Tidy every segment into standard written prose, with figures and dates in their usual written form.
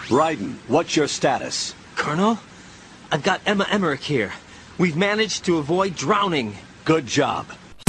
Raiden, what's your status? Colonel, I've got Emma Emmerich here. We've managed to avoid drowning. Good job.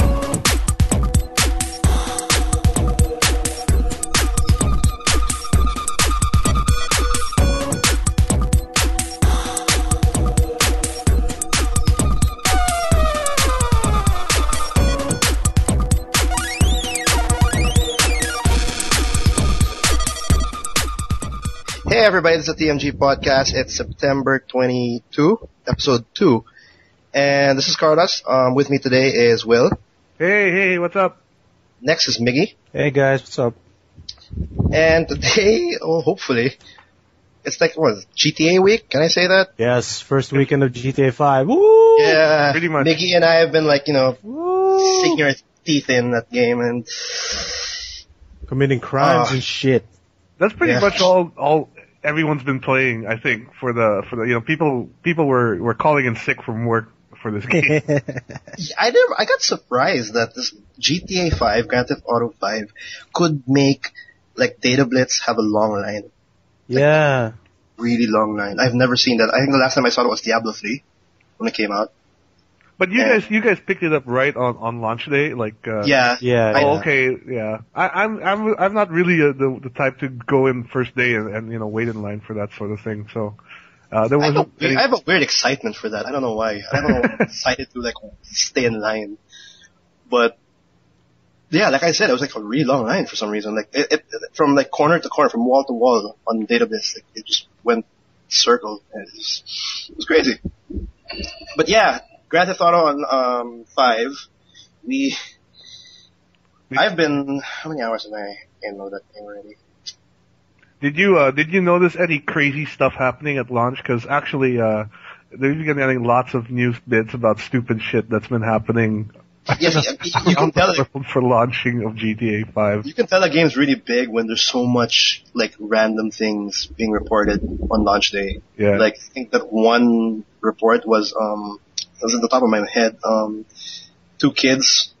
Hey everybody, this is the TMG Podcast. It's September 22, episode 2. And this is Carlos. With me today is Will. Hey, what's up? Next is Miggy. Hey guys, what's up? And today, hopefully, it's like, GTA week? Can I say that? Yes, first weekend of GTA 5. Woo! Yeah, pretty much. Miggy and I have been sinking our teeth in that game and committing crimes and shit. That's pretty much all everyone's been playing, I think, for the people were calling in sick from work for this game. I got surprised that this GTA 5, Grand Theft Auto 5, could make Data Blitz have a long line. Yeah. Really long line. I've never seen that. I think the last time I saw it was Diablo 3 when it came out. But you guys picked it up right on launch day, Yeah. Oh, okay, yeah. I'm not really the type to go in first day and wait in line for that sort of thing. So there wasn't. I have a weird excitement for that. I don't know why. I don't know. I'm excited to stay in line, but yeah, like I said, it was a really long line for some reason. It from corner to corner, from wall to wall on database. It just went circle. And it was crazy. But yeah. Grand Theft Auto on 5, I've been, how many hours have I in that game already? Did you notice any crazy stuff happening at launch? Because actually, they've been getting lots of news bits about stupid shit that's been happening. Yes, you can tell for launching of GTA 5. You can tell the game's really big when there's so much random things being reported on launch day. Yeah. I think that one report was at the top of my head. 2 kids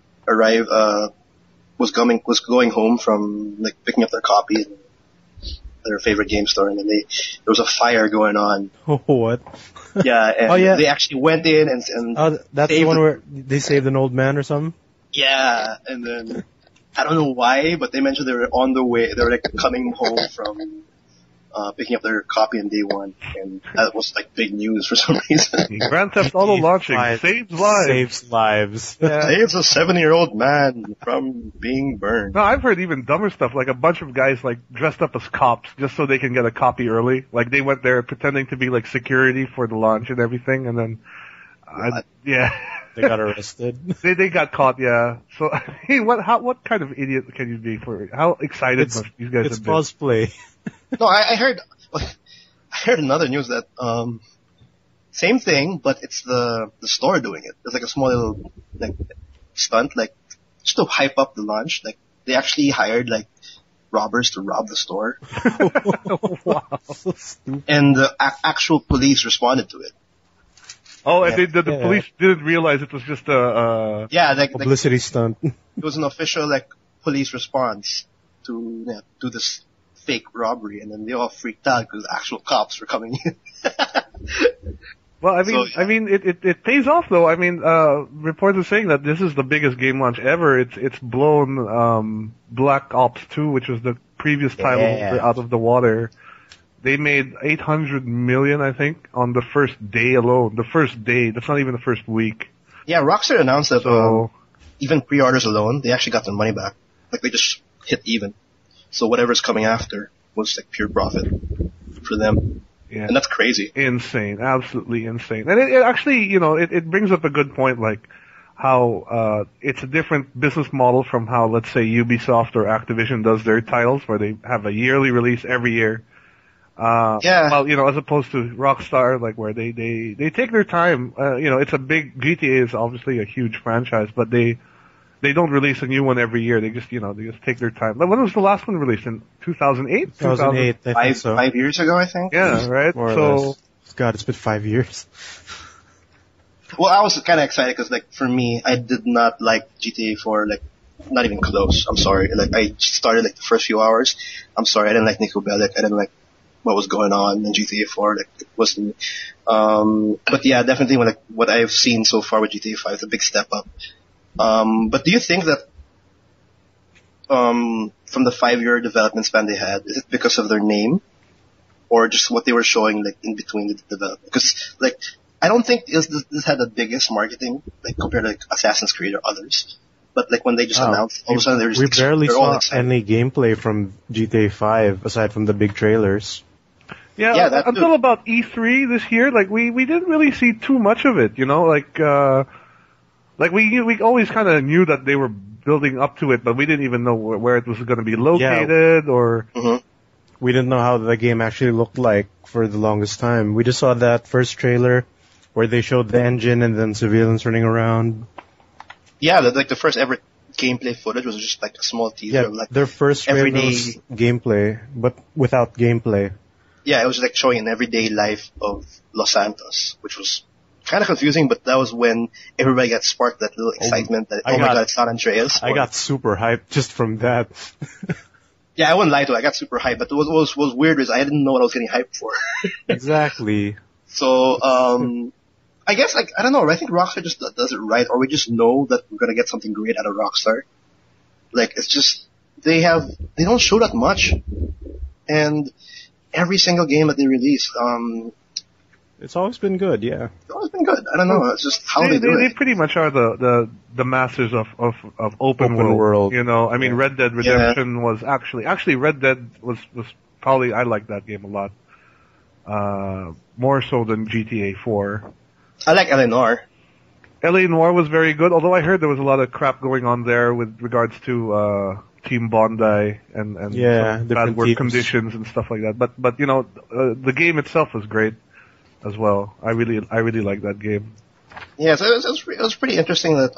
was going home from picking up their copy at their favorite game store, and then there was a fire going on. What? Yeah, and they actually went in and that's the one where they saved an old man or something? Yeah, and then I don't know why, but they mentioned they were on the way. They were coming home from picking up their copy on day 1, and that was big news for some reason. Grand Theft Auto launching saves lives. Saves lives. Yeah. Saves a 70-year-old man from being burned. No, I've heard even dumber stuff, a bunch of guys dressed up as cops just so they can get a copy early. They went there pretending to be security for the launch and everything, and then they got arrested. They got caught, yeah. So hey, what kind of idiot can you be for how excited must these guys it's have been? cosplay. No, I heard another news that same thing, but it's the store doing it. There's a small little stunt, just to hype up the launch. They actually hired robbers to rob the store. Wow, so stupid. And the actual police responded to it. Oh, and the police didn't realize it was just a publicity stunt. It was an official police response to this fake robbery, and then they all freaked out because actual cops were coming in. Well, I mean, it pays off though. I mean, reports are saying that this is the biggest game launch ever. It's blown Black Ops 2, which was the previous title, out of the water. They made $800 million, I think, on the first day alone. The first day. That's not even the first week. Yeah, Rockstar announced that even pre-orders alone, they actually got their money back. They just hit even. So whatever's coming after was pure profit for them. Yeah. And that's crazy. Insane. Absolutely insane. And it actually, it brings up a good point, how it's a different business model from how, let's say, Ubisoft or Activision does their titles, where they have a yearly release every year. Well, as opposed to Rockstar, where they take their time. It's a big, GTA is obviously a huge franchise, but they don't release a new one every year. They just take their time. When was the last one released? In 2008? 2008, I think so. 5 years ago, I think. Yeah, right? More or less. God, it's been 5 years. Well, I was kind of excited because, for me, I did not like GTA 4, not even close. I'm sorry. I started, the first few hours. I'm sorry, I didn't like Nico Bellic. I didn't like what was going on in GTA 4. Like it wasn't. But yeah, definitely what I've seen so far with GTA 5 is a big step up. But do you think that from the 5-year development span they had, is it because of their name, or just what they were showing like in between the development? Because like I don't think this had the biggest marketing like compared to like Assassin's Creed or others. But like when they just announced, all of a sudden We barely they're all saw excited. any gameplay from GTA 5 aside from the big trailers. Yeah, that until too. about E3 this year, like we didn't really see too much of it, you know, like we always kind of knew that they were building up to it, but we didn't even know where it was going to be located or. We didn't know how the game actually looked like for the longest time. We just saw that first trailer where they showed the engine and then civilians running around. Yeah, like the first ever gameplay footage was just like a small teaser. Yeah, Of, like their first trailer everyday. was gameplay, but without gameplay. Yeah, it was like showing an everyday life of Los Santos, which was kind of confusing. But that was when everybody got sparked that little excitement that I my got- god, it's San Andreas. I got super hyped just from that. Yeah, I wouldn't lie to you. I got super hyped, but what was weird is I didn't know what I was getting hyped for. Exactly. So, I guess, like, I don't know, I think Rockstar just does it right, or we just know that we're gonna get something great out of Rockstar. Like, it's just, they don't show that much. And every single game that they release, It's always been good, yeah. it's always been good. I don't know, it's just how they do They it. pretty much are the masters of open world. You know, I mean, Red Dead Redemption was actually Red Dead was probably, I liked that game a lot. More so than GTA 4. I like Eleanor. LA Noire was very good, although I heard there was a lot of crap going on there with regards to Team Bondi and Yeah, some bad different work teams. conditions and stuff like that. But you know, the game itself was great as well. I really like that game. Yeah, so it was pretty interesting that,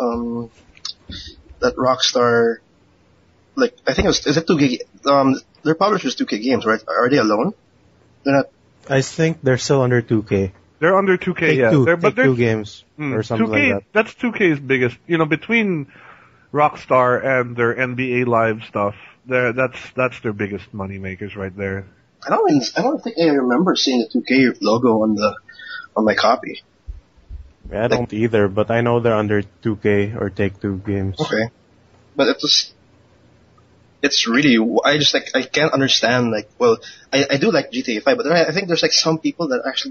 that Rockstar, like, I think is it 2K, their publisher is 2K Games, right? Are they alone? They're not. I think they're still under 2K. They're under 2K, Take yeah. two, They're, Take Two games or something 2K, like that. that's 2K's biggest. You know, between Rockstar and their NBA Live stuff, that's their biggest money makers right there. I don't think I remember seeing the 2K logo on my copy. I don't either, but I know they're under 2K or Take Two games. Okay, but it's really, I can't understand, like, well, I do like GTA 5, but then I think there's like some people that actually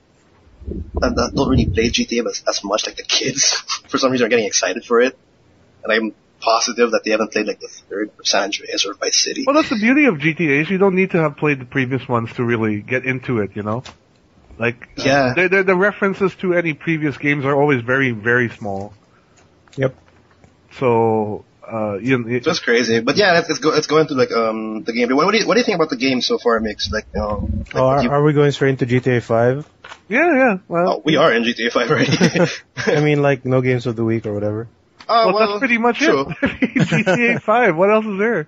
that don't really play GTA as much, like the kids, for some reason are getting excited for it, and I'm positive that they haven't played like the third or San Andreas or Vice City. Well, that's the beauty of GTAs. You don't need to have played the previous ones to really get into it, you know? Like, Yeah. the references to any previous games are always very, very small. Yep. So, Just crazy, but yeah, let's go into like the game. What do you think about the game so far, Mix? Like, like Are we going straight into GTA 5? yeah, well, we are in GTA 5 already. I mean, like, no games of the week or whatever. well, that's pretty much true. it. GTA 5, what else is there?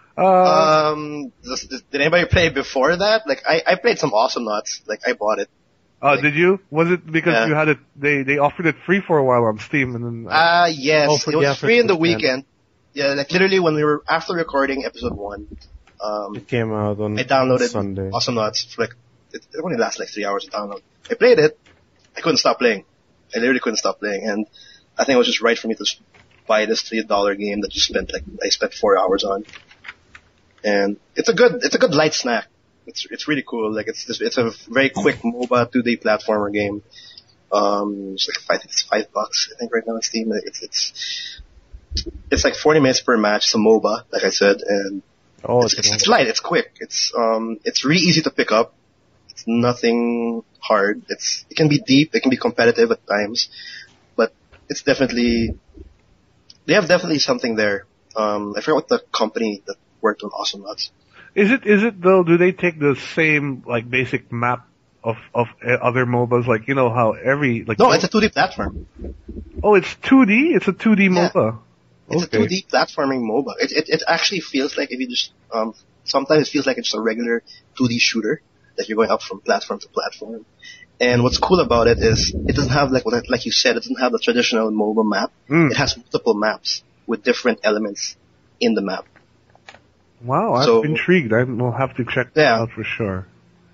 Did anybody play before that? Like, I played some Awesome Nuts. Like, I bought it. Did you? Was it because Yeah. you had it, they offered it free for a while on Steam and then, Yes. Oh, It was free in the for- weekend. Yeah, like literally when we were after recording episode 1, It came out on I downloaded Sunday. Awesome Nuts for like it only lasts like 3 hours to download. I played it. I couldn't stop playing. I literally couldn't stop playing, and I think it was just right for me to buy this $3 game that I spent 4 hours on. And it's a good light snack. It's really cool. Like it's a very quick MOBA 2D platformer game. It's like it's $5 I think right now on Steam. It's like 40 minutes per match. It's a MOBA, like I said, and it's light. It's quick. It's really easy to pick up. It's nothing hard. It can be deep. It can be competitive at times, but it's definitely they have definitely something there. I forgot what the company that worked on Awesome Nuts. Is it though, do they take the same, like, basic map of other MOBAs? Like, you know how No, it's a 2D platform. Oh, it's 2D? It's a 2D Yeah. MOBA. It's a 2D platforming MOBA. It actually feels like if you just sometimes it feels like it's a regular 2D shooter that you're going up from platform to platform. And what's cool about it is it doesn't have like you said, it doesn't have the traditional MOBA map. Mm. It has multiple maps with different elements in the map. Wow, So- I'm intrigued. I will have to check that Yeah. out for sure.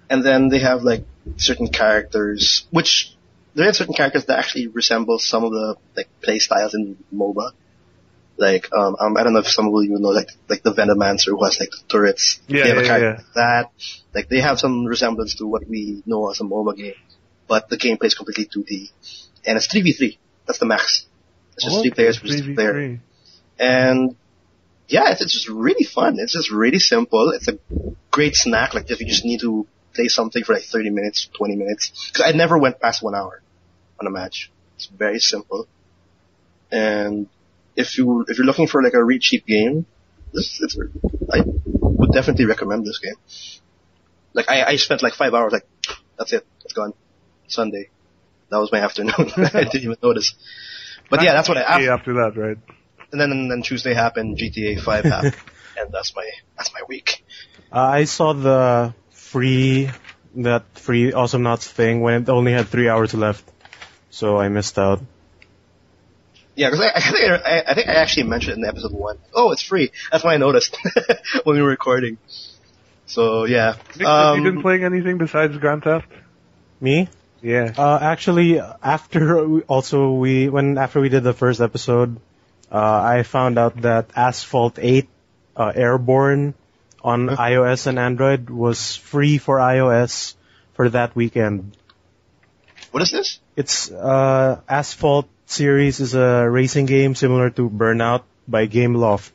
And then they have like certain characters, which they have certain characters that actually resemble some of the like play styles in MOBA. Like I don't know if some of you know like the Venomancer who has like the turrets. Yeah, they have a yeah, character like that. Like they have some resemblance to what we know as a MOBA game, but the gameplay is completely 2D, and it's 3v3. That's the max. It's just 3 players versus 3 player. And yeah, it's just really fun. It's just really simple. It's a great snack. Like if you just need to play something for like 30 minutes, 20 minutes. Because I never went past 1 hour on a match. It's very simple. And if you're looking for like a really cheap game, I would definitely recommend this game. Like I spent like 5 hours. Like that's it. It's gone. Sunday. That was my afternoon. I didn't even notice. But yeah, that's what after that, right? And then Tuesday happened, GTA 5 happened, and that's my week. I saw that free Awesome Nuts thing when it only had 3 hours left, so I missed out. Yeah, because I think I actually mentioned it in episode 1. Oh, it's free. That's when I noticed when we were recording. So yeah. Nick, have you been playing anything besides Grand Theft? Me? Yeah. Actually, after we did the first episode, I found out that Asphalt 8 Airborne on iOS and Android was free for iOS for that weekend. What is this? It's Asphalt series is a racing game similar to Burnout by Gameloft.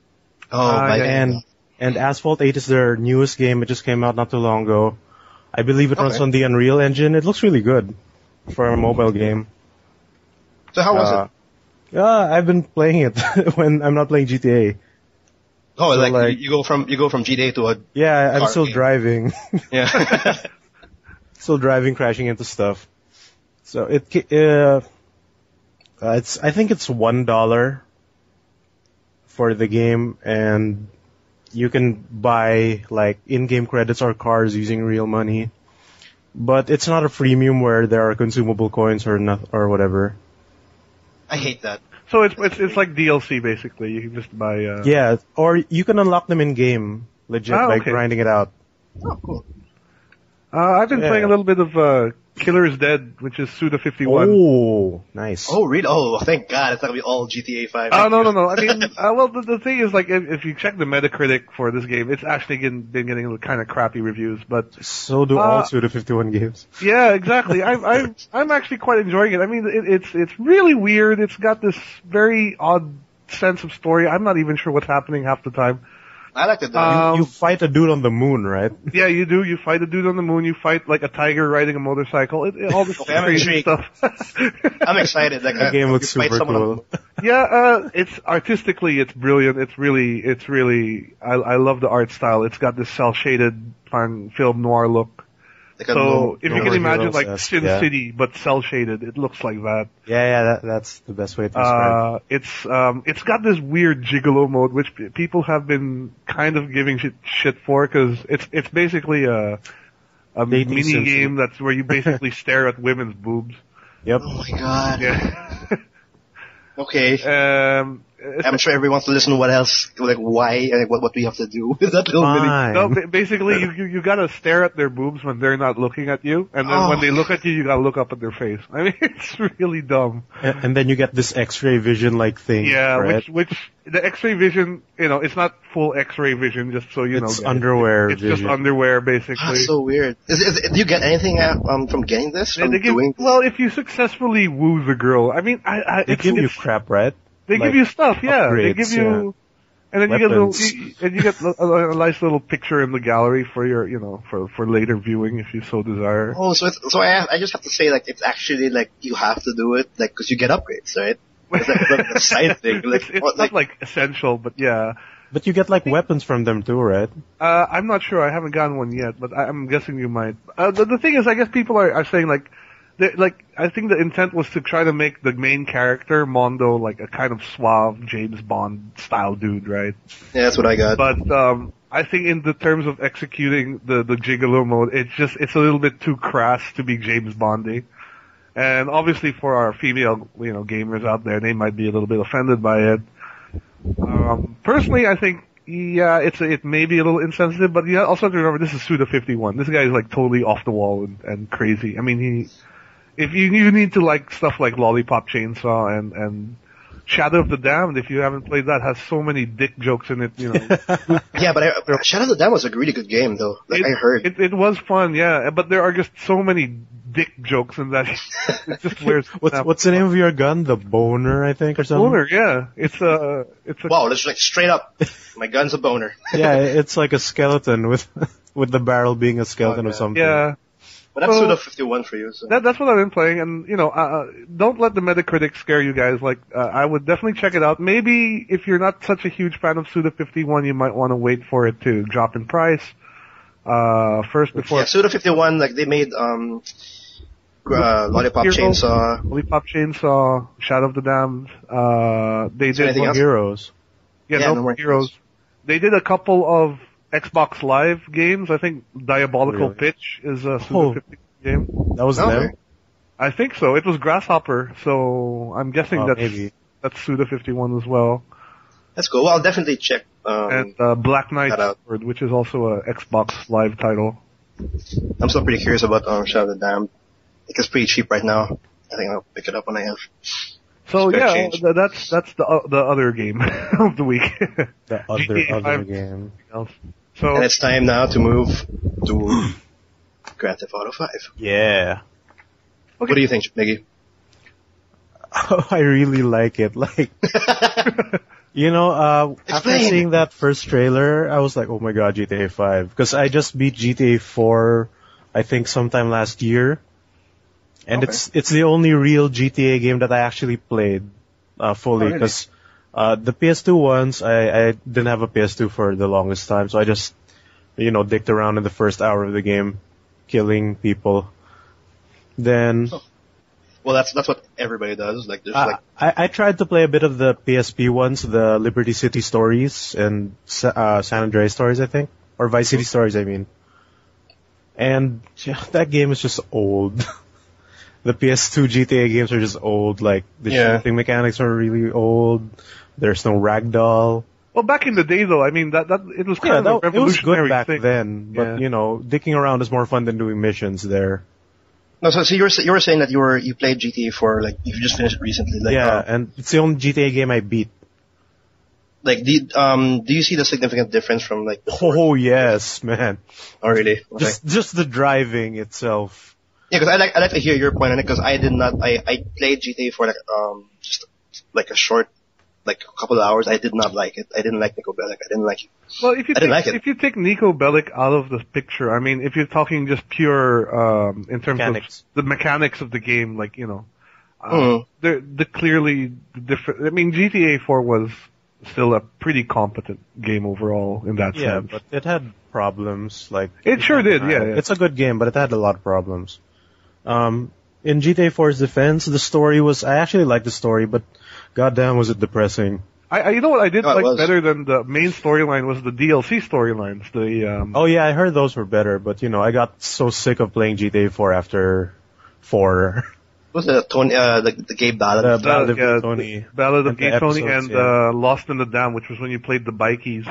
And Asphalt 8 is their newest game. It just came out not too long ago. I believe it runs on the Unreal Engine. It looks really good for a mobile game. So how was it? Yeah, I've been playing it when I'm not playing GTA. Oh, so like you go from GTA to a I'm still game. Driving. Yeah. Still driving, crashing into stuff. So I think it's $1 for the game, and you can buy like in-game credits or cars using real money. But it's not a freemium where there are consumable coins or whatever. I hate that. So it's like DLC basically. You can just buy. Yeah, or you can unlock them in game, legit, by grinding it out. Oh, cool. I've been playing a little bit of Killer is Dead, which is Suda51. Oh, nice. Oh, really? Oh, thank God. It's not gonna be all GTA 5. Oh, no. I mean, well, the thing is, like, if you check the Metacritic for this game, it's actually been getting kind of crappy reviews, but... So do all Suda51 games. Yeah, exactly. I'm actually quite enjoying it. I mean, it's really weird. It's got this very odd sense of story. I'm not even sure what's happening half the time. I like it. You fight a dude on the moon, right? Yeah, you do. You fight a dude on the moon. You fight like a tiger riding a motorcycle. All this crazy stuff. I'm excited. Like, the game looks super cool. Yeah, it's artistically, it's brilliant. It's really. I love the art style. It's got this cel shaded film noir look. Like so if you can imagine like Sin City but cel shaded, it looks like that. Yeah, that's the best way to describe it. It's got this weird gigolo mode which people have been kind of giving shit for because it's basically a mini game that's where you basically stare at women's boobs. Yep. Oh my God. Yeah. Okay. I'm sure everyone wants to listen to what else, like why, and what we have to do with that little mini. No, basically you gotta stare at their boobs when they're not looking at you, and then when they look at you, you gotta look up at their face. I mean, it's really dumb. And then you get this X-ray vision like thing. Yeah, right? which the X-ray vision, it's not full X-ray vision, just so you know. It's underwear It's vision. just underwear, basically. That's so weird. Do you get anything from getting this? Well, if you successfully woo the girl, I mean, they give you crap, right? They give you stuff, yeah. Upgrades, they give you, and then you get a nice little picture in the gallery for your, for later viewing if you so desire. Oh, so I just have to say, like, it's actually like you have to do it, like, because you get upgrades, right? It's like a side thing. Like, it's not like essential, but yeah. But you get like weapons from them too, right? I'm not sure. I haven't gotten one yet, but I'm guessing you might. The thing is, I guess people are saying like I think the intent was to try to make the main character, Mondo, like a kind of suave James Bond style dude, right? Yeah, that's what I got. But I think in the terms of executing the gigolo mode, it's a little bit too crass to be James Bondy. And obviously for our female, gamers out there, they might be a little bit offended by it. Personally, I think Yeah, it may be a little insensitive, but you also have to remember this is Suda51. This guy is like totally off the wall and crazy. I mean, if you need to like stuff like Lollipop Chainsaw and Shadow of the Damned, if you haven't played that, has so many dick jokes in it, you know. Yeah, but Shadow of the Dam was a really good game, though. Like, I heard. It was fun, yeah, but there are just so many dick jokes in that. It just wears. What's the name of your gun? The Boner, I think, or something? Boner, yeah. It's a. Wow, that's like straight up. My gun's a boner. Yeah, it's like a skeleton with the barrel being a skeleton or yeah. something. Yeah. But that's So- Suda51 for you, so. That's what I've been playing, and you know, don't let the Metacritic scare you guys. Like, I would definitely check it out. Maybe if you're not such a huge fan of Suda51, you might want to wait for it to drop in price first before. Yeah, Suda51, like, they made, Lollipop Hero. Chainsaw. Lollipop Chainsaw, Shadow of the Damned. They Is there did anything else? Heroes. Yeah, Yeah, no no more Heroes. They did a couple of Xbox Live games. I think Diabolical Really? Pitch is a Oh. Suda51 game. That was Oh, them? okay. I think so. It was Grasshopper, so I'm guessing Oh, that's maybe. Suda51 as well. That's cool. Well, I'll definitely check, And Black Knight, that out. Sword, which is also a Xbox Live title. I'm still pretty curious about, Shadow of the Dam. It's pretty cheap right now. I think I'll pick it up when I have. So Fair yeah, change. that's the other game of the week. The GTA other 5. game. So And it's time now to move to Grand Theft Auto 5. Yeah. What do you think, Miggy? I really like it. Like, you know, after Explain. seeing that first trailer, I was like, oh my god, GTA 5. Because I just beat GTA 4, I think sometime last year. And Okay. it's the only real GTA game that I actually played, fully. really? Because, the PS2 ones, I didn't have a PS2 for the longest time. So I just, you know, dicked around in the first hour of the game, killing people. Then, Well, that's what everybody does. Like, there's like, I tried to play a bit of the PSP ones, the Liberty City Stories and San Andreas Stories, I think, or Vice City Stories, I mean. And yeah, that game is just old. The PS2 GTA games are just old. Like the Yeah. shooting mechanics are really old. There's no ragdoll. well, back in the day though, I mean that it was kind Yeah, of a it was revolutionary good back thing. then. But Yeah. you know, dicking around is more fun than doing missions there. no, so you were saying that you played GTA 4, like, you just finished it recently. Like, Yeah, and it's the only GTA game I beat. like, do you see the significant difference from, like, before? Oh yes, man. Oh, really? Okay. Just the driving itself. Yeah, because I like to hear your point on it, because I played GTA for, like, just, like, a short, like, a couple of hours. I did not like it. I didn't like Nico Bellic. I didn't like it. Well, if you I didn't take, like it. if you take Nico Bellic out of the picture, I mean, if you're talking just pure in terms Mechanics. of the mechanics of the game, like you know, Mhm. the clearly different. I mean, GTA 4 was still a pretty competent game overall in that Yeah, sense. but it had problems. Like It sure did, yeah, yeah. It's a good game, but it had a lot of problems. In GTA 4's defense, the story was. I actually liked the story, but goddamn, was it depressing. You know what I did Oh, it like was. better than the main storyline was the DLC storylines. Oh yeah, I heard those were better, but you know, I got so sick of playing GTA 4 after 4. What was it Tony? The gay ballad. The of Ballad of yeah, Gay Tony. the Ballad of And the Gay Tony episodes, and yeah. Lost in the Dam, which was when you played the bikies.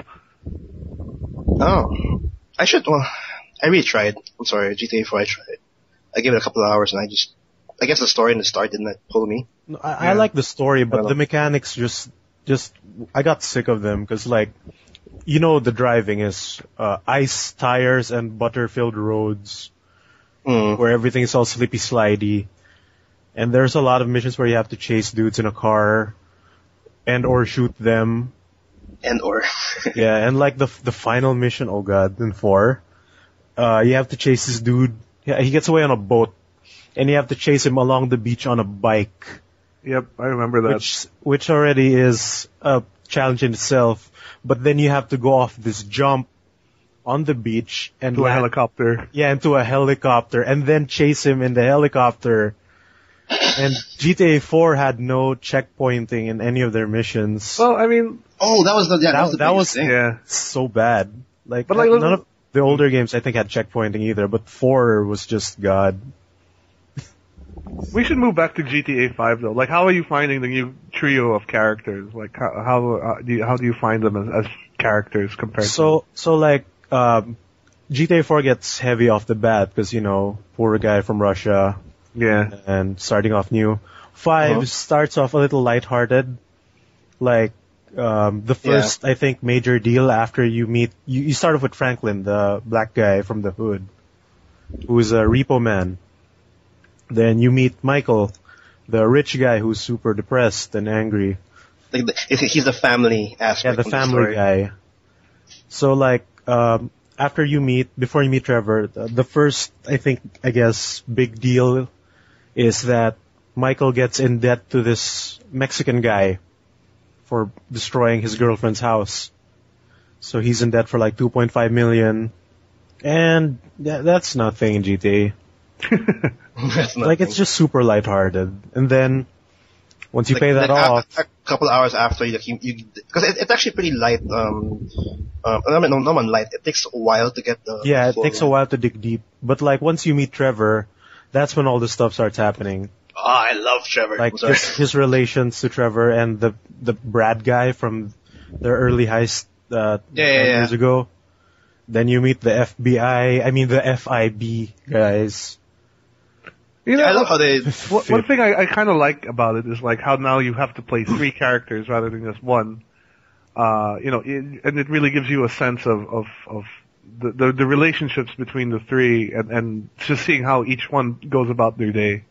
Oh, I should. Well, I really tried. I'm sorry, GTA 4. I tried. I gave it a couple of hours, and I guess the story in the start didn't pull me. No, I Yeah. like the story, I but don't the know. mechanics just I got sick of them because like, you know, the driving is ice tires and butter-filled roads Mm. where everything is all slippy slidey, and there's a lot of missions where you have to chase dudes in a car and or shoot them. And or. Yeah, and like the final mission, oh god, in 4, you have to chase this dude. Yeah, he gets away on a boat, and you have to chase him along the beach on a bike. Yep, I remember that. Which already is a challenge in itself, but then you have to go off this jump on the beach and to a land- helicopter. Yeah, into a helicopter, and then chase him in the helicopter. And GTA 4 had no checkpointing in any of their missions. Well, I mean, Oh, that was the that was thing. yeah. so bad. Like, But, like, none of the older games I think had checkpointing either, but 4 was just god. We should move back to GTA 5 though. Like, how are you finding the new trio of characters? Like, how do you find them as characters compared So like GTA 4 gets heavy off the bat because poor guy from Russia to yeah. and starting off new. 5 starts off a little lighthearted, like the first I think major deal after you meet you start off with Franklin, the black guy from the hood, who's a repo man. Then you meet Michael, the rich guy who's super depressed and angry. Like he's the family aspect. Yeah, the of the family story. guy. So like before you meet Trevor, the first I guess big deal is that Michael gets in debt to this Mexican guy for destroying his girlfriend's house. So he's in debt for like 2.5 million. And that's nothing in GTA. That's Like, it's just super lighthearted. And then, once you pay that off... A couple hours after, because it's actually pretty light. Not light. It takes a while to get the... Yeah, it takes a while to dig deep. But like, once you meet Trevor, that's when all this stuff starts happening. Oh, I love Trevor. Like, his relations to Trevor and the Brad guy from their early heist years ago. Then you meet the the FIB guys. I love how they... One thing I kind of like about it is like how now you have to play 3 characters rather than just one. And it really gives you a sense of the relationships between the 3 and just seeing how each one goes about their day.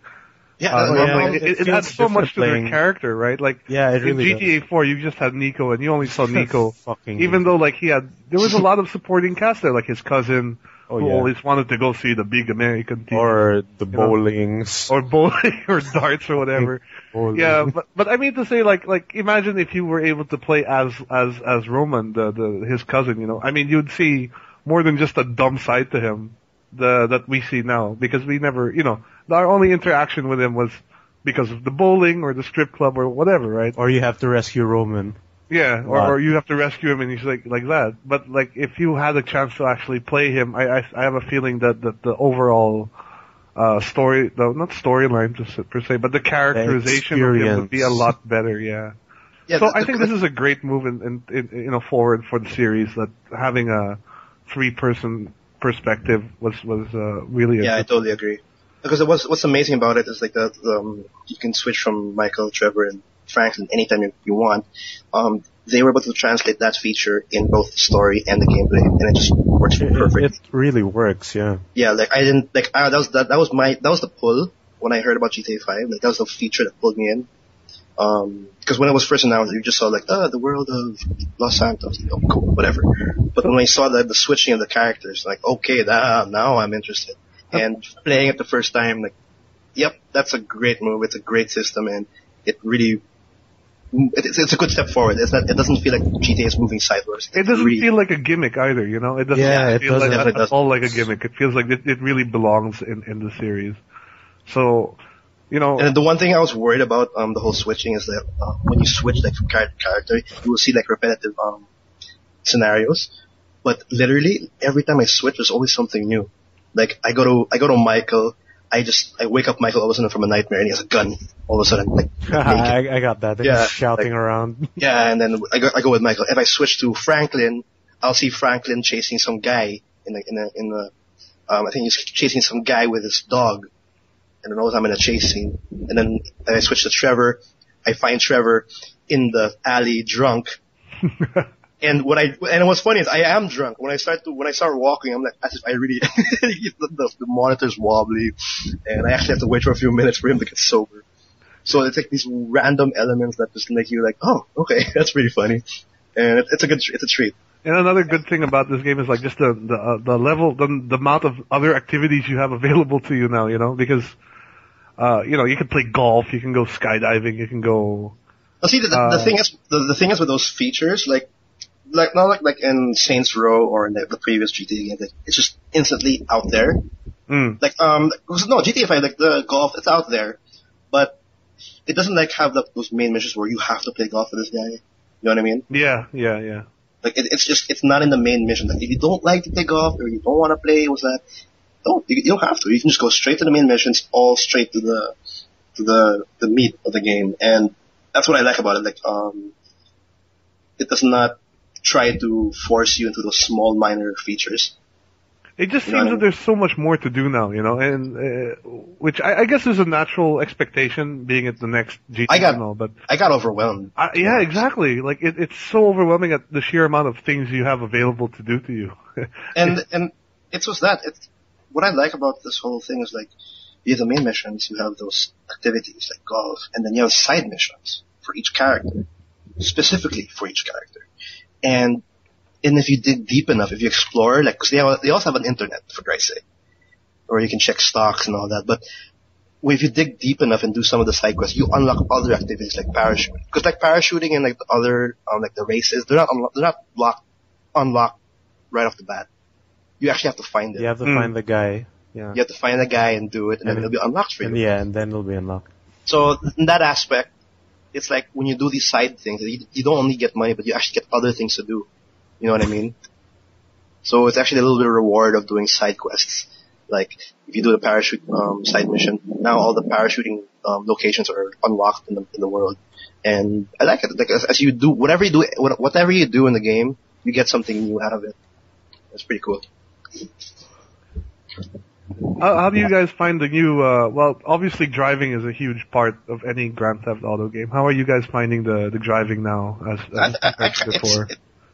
It adds so much to their character, right? Like, it really in GTA 4, you just had Nico, and you only saw Nico. Fucking even though, like, there was a lot of supporting cast there, like his cousin, who always wanted to go see the big American team. Or the bowlings. Or bowling, or darts, or whatever. Yeah, but I mean to say, like, imagine if you were able to play as Roman, his cousin, I mean, you'd see more than just a dumb side to him, that we see now, because we never, our only interaction with him was because of the bowling or the strip club or whatever, right? Or you have to rescue Roman. Yeah, or you have to rescue him and he's like that. But like, if you had a chance to actually play him, I have a feeling that the overall not storyline per se, but the characterization of him would be a lot better. Yeah. So I think this is a great move in forward for the series, that having a 3-person perspective was really. Yeah, I totally agree. Because what's amazing about it is like you can switch from Michael, Trevor, and Franklin anytime you want. They were able to translate that feature in both the story and the gameplay, and it just works perfect. It really works, yeah. Yeah, like I didn't like that was the pull when I heard about GTA 5. Like that was the feature that pulled me in. Because when it was first announced, you just saw like the world of Los Santos. Oh, cool, whatever. But when I saw the switching of the characters, like okay, now I'm interested. And playing it the first time, like, yep, that's a great move. It's a great system, and it really, it's a good step forward. It doesn't feel like GTA is moving sideways. It doesn't feel like a gimmick either, It doesn't feel like at all like a gimmick. It feels like it really belongs in the series. So, And the one thing I was worried about, the whole switching is that, when you switch, like, from character to character, you will see, like, repetitive, scenarios. But literally, every time I switch, there's always something new. Like, I go to Michael, I wake up Michael all of a sudden from a nightmare and he has a gun all of a sudden, like, I got that. He's shouting around. Yeah, and then I go with Michael. If I switch to Franklin, I'll see Franklin chasing some guy I think he's chasing some guy with his dog. And then all the time in a chase scene. And then I switch to Trevor. I find Trevor in the alley drunk. And what's funny is I am drunk. When I start walking, I'm like, as if I really, the monitor's wobbly, and I actually have to wait for a few minutes for him to get sober. So it's like these random elements that just make you like, oh, okay, that's pretty funny. And it's a treat. And another good thing about this game is like just the level, the amount of other activities you have available to you now, because, you can play golf, you can go skydiving, you can go. Well, see, the thing is with those features, not like in Saints Row or in the previous GTA games, it's just instantly out there. Like, no, GTA 5, like the golf, it's out there, but it doesn't like have those main missions where you have to play golf with this guy. You know what I mean? Yeah. Like, it's not in the main mission. Like, if you don't like to play golf or you don't want to play, you don't have to. You can just go straight to the main missions, all straight to the meat of the game. And that's what I like about it. Like, it does not try to force you into those small minor features. It just You know seems what I that mean? there's so much more to do now, and which I guess is a natural expectation, being at the next GTA and all. But I got overwhelmed. yeah, exactly. Like it's so overwhelming at the sheer amount of things you have available to do to you. And it's just that. What I like about this whole thing is like, you have the main missions, you have those activities like golf, and then you have side missions for each character, specifically for each character. And if you dig deep enough, if you explore, like, cause they also have an internet, for Christ's sake, where you can check stocks and all that, but if you dig deep enough and do some of the side quests, you unlock other activities like parachuting. Cause like parachuting and like the other, like the races, they're not unlocked right off the bat. You actually have to find it. You have to find the guy. Yeah. You have to find a guy and do it, and then it'll be unlocked for you. And then it'll be unlocked. So in that aspect, it's like when you do these side things, you don't only get money, but you actually get other things to do. You know what I mean? So it's actually a little bit of reward of doing side quests. Like if you do the parachute side mission, now all the parachuting locations are unlocked in the world, and I like it. Like as you do whatever you do in the game, you get something new out of it. That's pretty cool. How do you guys find the new? Well, obviously driving is a huge part of any Grand Theft Auto game. How are you guys finding the driving now as compared to before?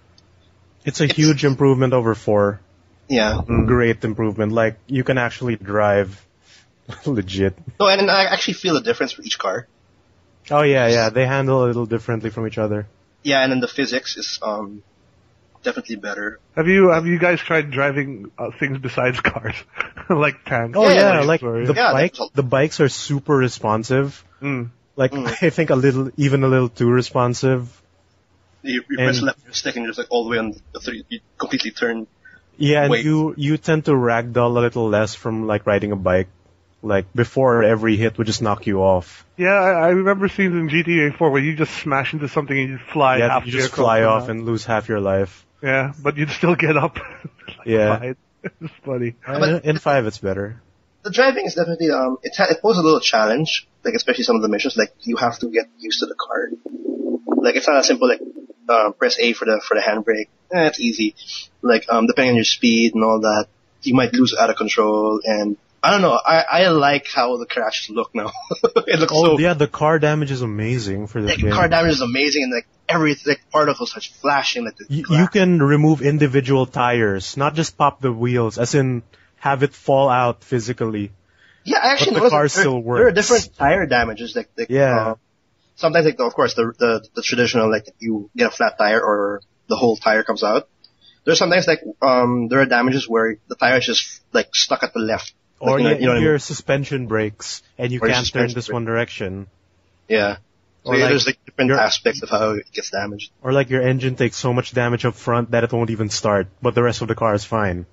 It's a huge improvement over 4. Yeah. Great improvement. Like, you can actually drive legit. No, and I actually feel the difference for each car. Oh yeah. They handle a little differently from each other. Yeah, and then the physics is definitely better. Have you guys tried driving things besides cars, like tanks? Oh yeah, yeah, like or- the bikes are super responsive. Like I think a little too responsive. You press left stick and you're just like all the way on the 3, you completely turn. Yeah, and Wait. you tend to ragdoll a little less from like riding a bike. Like before, every hit would just knock you off. Yeah, I remember scenes in GTA 4 where you just smash into something and you fly Yeah, half you the just aircraft fly and off out. and lose half your life. Yeah, but you'd still get up. Yeah. Fine. It's funny. In 5, it's better. The driving is definitely it poses a little challenge, like especially some of the missions. Like you have to get used to the car. Like it's not as simple like press A for the handbrake. It's easy. Like depending on your speed and all that, you might lose out of control. And I don't know. I like how the crashes look now. It looks so. Yeah, the car damage is amazing for this Like, game. car damage is amazing, and like everything, like particles such flashing, like the You can remove individual tires, not just pop the wheels, as in have it fall out physically. Yeah, I actually But the noticed car that still there are works. different tire damages. Like Yeah. sometimes, like of course, the traditional, like you get a flat tire or the whole tire comes out. There's sometimes like there are damages where the tire is just like stuck at the left. Or Like, you know what I your mean? suspension breaks and you Or your can't turn suspension this break. one direction. Yeah. So Or yeah, like there's like different your- aspects of how it gets damaged. Or like your engine takes so much damage up front that it won't even start, but the rest of the car is fine.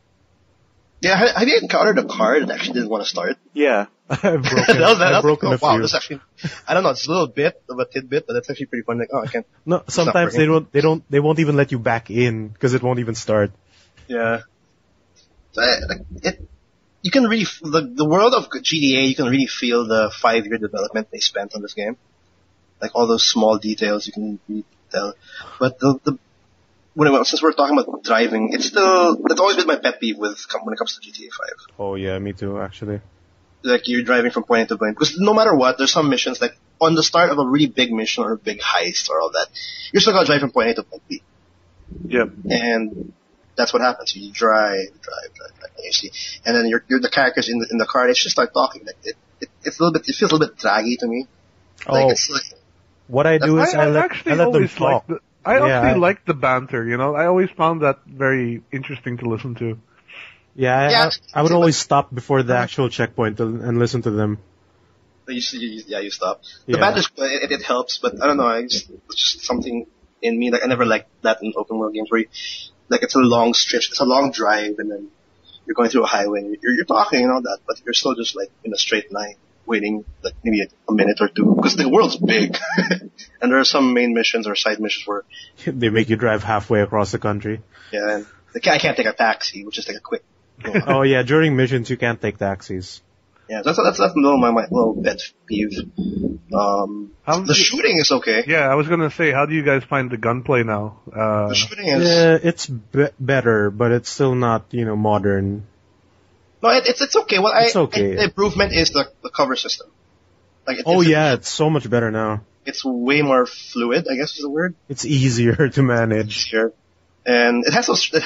Yeah, have you encountered a car that actually didn't want to start? Yeah. I've broken, That I've broken oh, a wow, few. that's actually, I don't know, it's a little bit of a tidbit, but that's actually pretty fun. Like, oh, I can't. No, sometimes Suffering. they won't even let you back in because it won't even start. Yeah. So, you can really, the world of GTA, you can really feel the 5-year development they spent on this game. Like all those small details you can really tell. But since we're talking about driving, that's always been my pet peeve when it comes to GTA 5. Oh yeah, me too, actually. Like you're driving from point A to point, because no matter what, there's some missions like on the start of a really big mission or a big heist or all that, you're still gonna drive from point A to point B. Yep. And that's what happens. You drive, and you see, and then you're the characters in the car. They just start talking. Like it feels a little bit draggy to me. Like Oh, it's like, what I do is I let them always talk. liked the banter, I always found that very interesting to listen to. Yeah, I would always stop before the actual checkpoint and listen to them. you stop. The Yeah. banter, it helps, but I don't know. It's just something in me. Like I never liked that in open world games where like it's a long stretch, it's a long drive, and then you're going through a highway, and you're talking and all that, but you're still just like in a straight line, waiting like maybe a minute or two, because the world's big, and there are some main missions or side missions where They make you drive halfway across the country. yeah, and I can't take a taxi, which is like a quick. Oh yeah, during missions you can't take taxis. Yeah, that's a little my little pet peeve. The shooting is okay. Yeah, I was gonna say, how do you guys find the gunplay now? The shooting is Yeah, it's better, but it's still not, modern. no, it's okay. Well, It's okay. the improvement is the cover system. Like It's so much better now. it's way more fluid, I guess is the word. It's easier to manage. Sure. And it has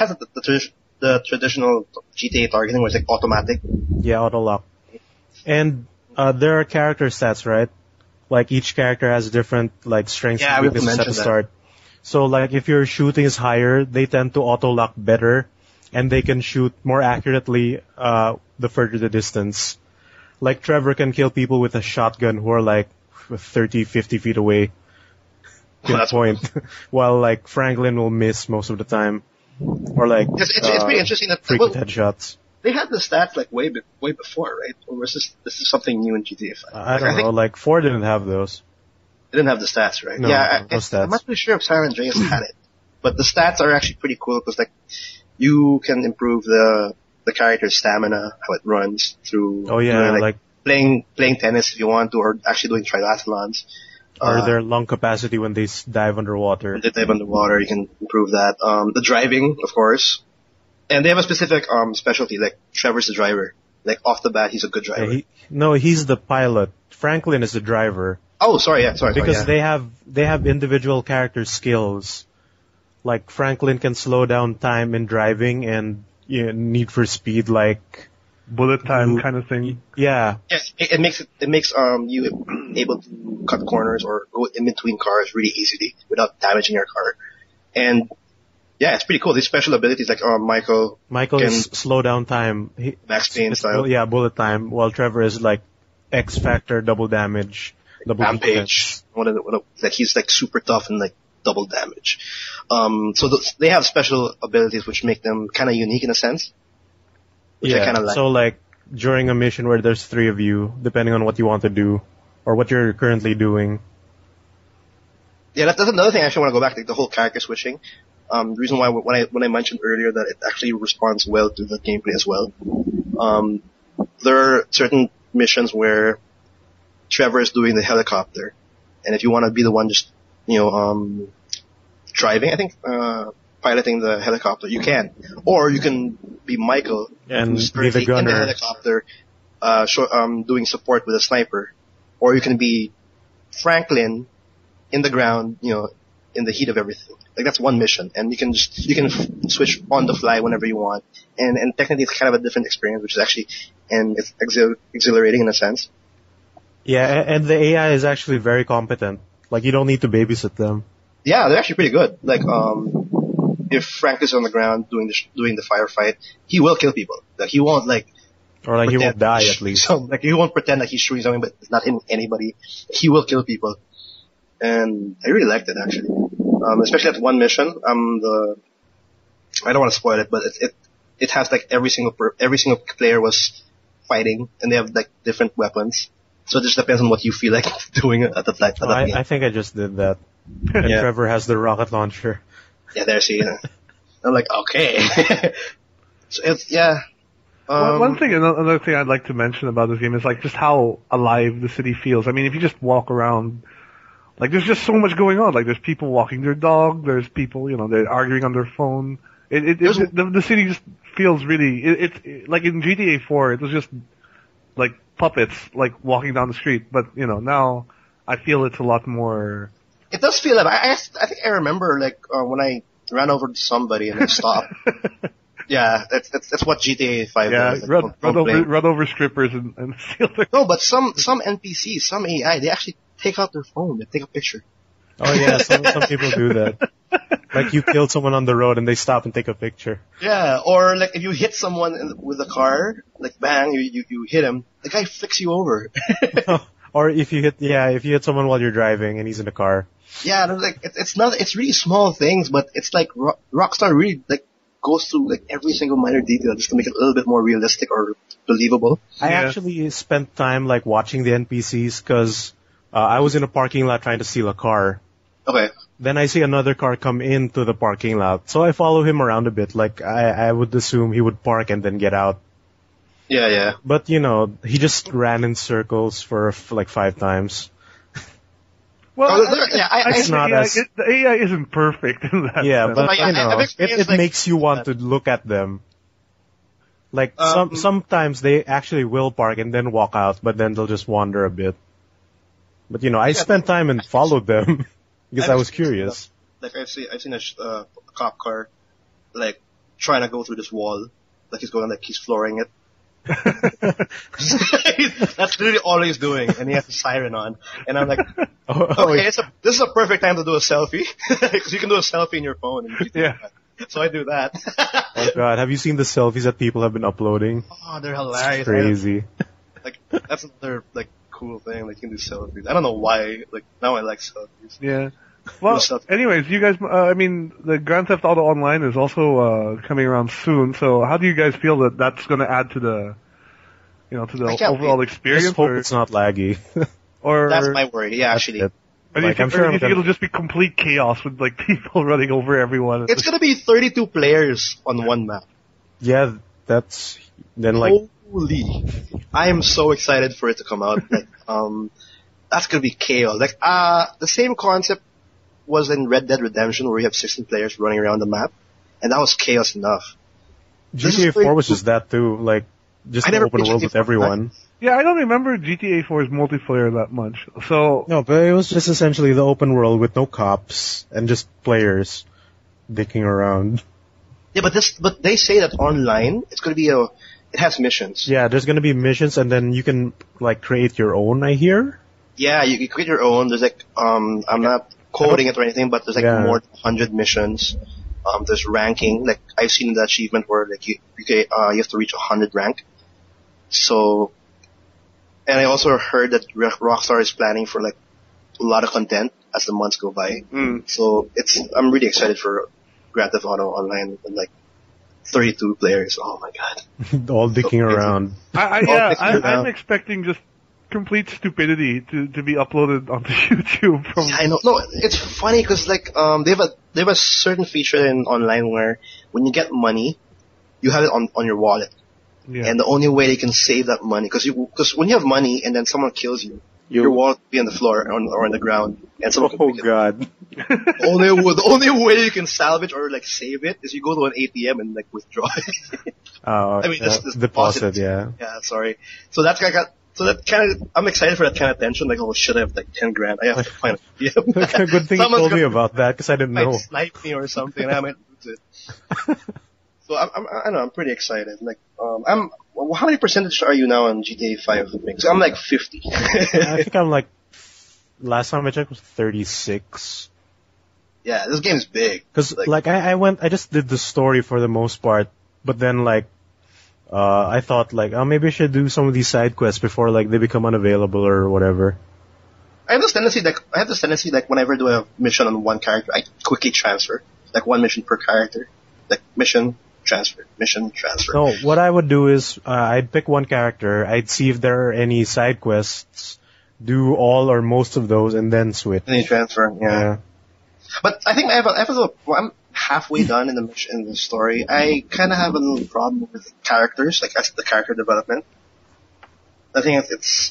the traditional GTA targeting where it's like automatic. Yeah, auto lock. And there are character stats, right? Like each character has different like strengths Yeah, and we have to weaknesses at mention the that. start. So like if your shooting is higher, they tend to auto lock better, and they can shoot more accurately the further the distance. Like Trevor can kill people with a shotgun who are like 30, 50 feet away. that's Point. While like Franklin will miss most of the time. Or like It's pretty interesting that frequent headshots. they had the stats like way before, right? Or was this is something new in GTA 5? I don't know, think like 4 didn't have those. they didn't have the stats, right? No, yeah, no stats. I'm not really sure if San Andreas had it, but the stats are actually pretty cool because like you can improve the character's stamina, how it runs through. Oh yeah, like playing tennis if you want to, or actually doing triathlons. or their lung capacity when they dive underwater. When they dive underwater, you can improve that. The driving, of course. And they have a specific specialty, like Trevor's the driver. Like off the bat, he's a good driver. Yeah, he's the pilot. Franklin is the driver. Oh, sorry, Because yeah. they have individual character skills. Like Franklin can slow down time in driving and Need for Speed, like bullet time kind of thing. yeah. Yes, it makes you able to cut corners or go in between cars really easily without damaging your car. And yeah, it's pretty cool. These special abilities like Michael Michael can is slow down time. Max Payne It's style. yeah, bullet time. While Trevor is like X Factor, double damage, double defense. Rampage. Like he's like super tough and like double damage. So they have special abilities which make them kind of unique in a sense. Which I kind of like. So like during a mission where there's 3 of you, depending on what you want to do or what you're currently doing. Yeah, that's another thing I actually want to go back to, the whole character switching. The reason why when I mentioned earlier that it actually responds well to the gameplay as well. There are certain missions where Trevor is doing the helicopter, and if you want to be the one just driving, I think piloting the helicopter, you can, or you can be Michael And who's be the currently in gunner. the helicopter, doing support with a sniper, or you can be Franklin in the ground, in the heat of everything. Like that's one mission, and you can switch on the fly whenever you want, and technically it's kind of a different experience, which is actually, and it's exhilarating in a sense. Yeah, and the AI is actually very competent. Like you don't need to babysit them. Yeah, they're actually pretty good. Like if Frank is on the ground doing the firefight, he will kill people. Like he won't Or like he won't die at least. So, like he won't pretend like he's shooting something, but it's not hitting anybody. He will kill people, and I really liked it actually. Especially at one mission. I don't want to spoil it, but it has like every single player was fighting, and they have like different weapons. So it just depends on what you feel like doing at that game. I think I just did that. And Yeah. Trevor has the rocket launcher. Yeah, there, see. I'm like, okay. So it's, yeah. One thing, another thing I'd like to mention about this game is like just how alive the city feels. I mean, if you just walk around, like there's just so much going on. Like there's people walking their dog, there's people, they're arguing on their phone. The city just feels really. It's like in GTA 4, it was just like puppets like walking down the street. But now I feel it's a lot more. It does feel that. I think I remember when I ran over to somebody and then stopped. Yeah, that's what GTA 5 Yeah, does. Like, run over strippers and steal their. No, but some NPCs, some AI, they actually take out their phone, they take a picture. Oh yeah, some people do that. Like you killed someone on the road and they stop and take a picture. Yeah, or like if you hit someone with a car, like bang, you hit him, the guy flicks you over. Or if you hit someone while you're driving and he's in the car. Yeah, like it's really small things, but it's like Rockstar really like goes through like every single minor detail just to make it a little bit more realistic or believable. I Yeah. actually spent time like watching the NPCs because I was in a parking lot trying to steal a car. Okay. Then I see another car come into the parking lot, so I follow him around a bit. Like I would assume he would park and then get out. Yeah, yeah. But you know, he just ran in circles for like 5 times. Well, It's not as the AI isn't perfect in that. yeah, sense. but Like, you know, I've experienced, it like- makes you want to look at them. Like sometimes they actually will park and then walk out, but then they'll just wander a bit. But you know, I spent time and followed them because I was curious. Like I've seen a cop car, like trying to go through this wall, like he's flooring it. That's literally all he's doing, and he has a siren on. And I'm like, okay, this is a perfect time to do a selfie because you can do a selfie in your phone. And Yeah. So I do that. Oh god, have you seen the selfies that people have been uploading? Oh, they're hilarious. Crazy. Like that's another like cool thing. Like you can do selfies. I don't know why. Like now I like selfies. Yeah. Well, stuff. anyways, you guys, I mean, the Grand Theft Auto Online is also coming around soon. So, how do you guys feel that that's going to add to the, to the I can't overall wait. experience? Just hope Or, it's not laggy. or That's my worry. Yeah, actually. That's it. or do you Like, I'm think, sure or do you I'm think gonna- it'll just be complete chaos with like people running over everyone? It's gonna be 32 players on one map. Yeah, that's then like Holy! I am so excited for it to come out. Like, that's gonna be chaos. Like, the same concept was in Red Dead Redemption where you have 16 players running around the map, and that was chaos enough. This GTA is 4 was just that too. Like just I an never open played world GTA with 4, everyone. Yeah, I don't remember GTA 4's multiplayer that much. So, No, but it was just essentially the open world with no cops and just players dicking around. Yeah, but they say that online it's gonna be it has missions. Yeah, there's gonna be missions and then you can like create your own, I hear. Yeah, you create your own. There's like, I'm not quoting it or anything, but there's like Yeah. more than 100 missions. There's ranking. Like, I've seen the achievement where like you have to reach 100 rank. So, and I also heard that Rockstar is planning for like a lot of content as the months go by. So I'm really excited for Grand Theft Auto Online and like 32 players. Oh my god. All dicking around. I'm expecting just complete stupidity to be uploaded onto YouTube from. Yeah, I know. No, it's funny because like they have a certain feature in online where when you get money, you have it on your wallet, Yeah. and the only way they can save that money because when you have money and then someone kills you, your wallet will be on the floor or on the ground, and someone can pick it. god. The only way you can salvage or like save it is you go to an ATM and like withdraw it. I mean, this deposit, yeah. Yeah, sorry. So that's I'm excited for that kind of tension. Like, oh shit, I have like 10 grand. I have to find a ATM. Good thing you Someone's told me gonna- about that because I didn't might know. snipe me or something. I might lose it. So I don't know. I'm pretty excited. Like, how many percentage are you now on GTA 5? So I'm like 50. I think I'm like, last time I checked was 36. Yeah, this game is big. Cause like I just did the story for the most part, but then like, I thought like, oh maybe I should do some of these side quests before like they become unavailable or whatever. I have this tendency like whenever I do a mission on one character, I quickly transfer. Like one mission per character. Like mission, transfer, mission, transfer. No, what I would do is, I'd pick one character, I'd see if there are any side quests, do all or most of those, and then switch. Then you transfer, yeah. Yeah. But I think I'm halfway done in the mission, in the story. I kind of have a little problem with characters, like as the character development. I think it's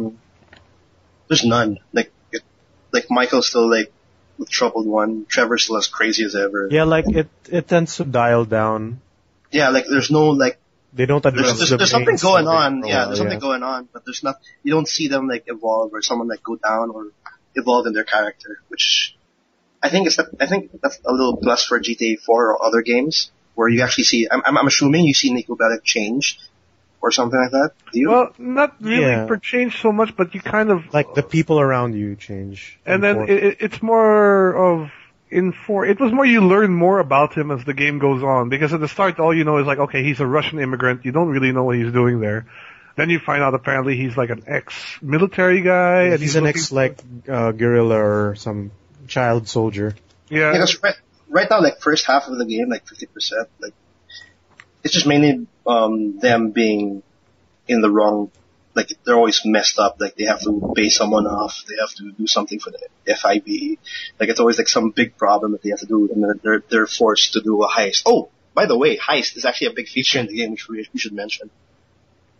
there's none. Like Michael's still like the troubled one. Trevor's still as crazy as ever. Yeah, like it tends to dial down. Yeah, like there's no like They don't address there's the something main going story on. for a Yeah, while, there's something going on, but there's not. You don't see them like evolve or someone like go down or evolve in their character, which I think that's a little plus for GTA 4 or other games where you actually see. I'm assuming you see Nico Bellic change or something like that. Do you? Well, not really Yeah. for change so much, but you kind of Like the people around you change. and then Important. it's more of it was more you learn more about him as the game goes on, because at the start all you know is like, okay, he's a Russian immigrant, you don't really know what he's doing there. Then you find out apparently he's like an ex-military guy, and he's an looking- ex like guerrilla or some child soldier. yeah. Because right now, like first half of the game, like 50%, like it's just mainly them being in the wrong. Like they're always messed up. Like they have to pay someone off. They have to do something for the FIB. Like it's always like some big problem that they have to do, and then they're forced to do a heist. Oh, by the way, heist is actually a big feature in the game, which we should mention.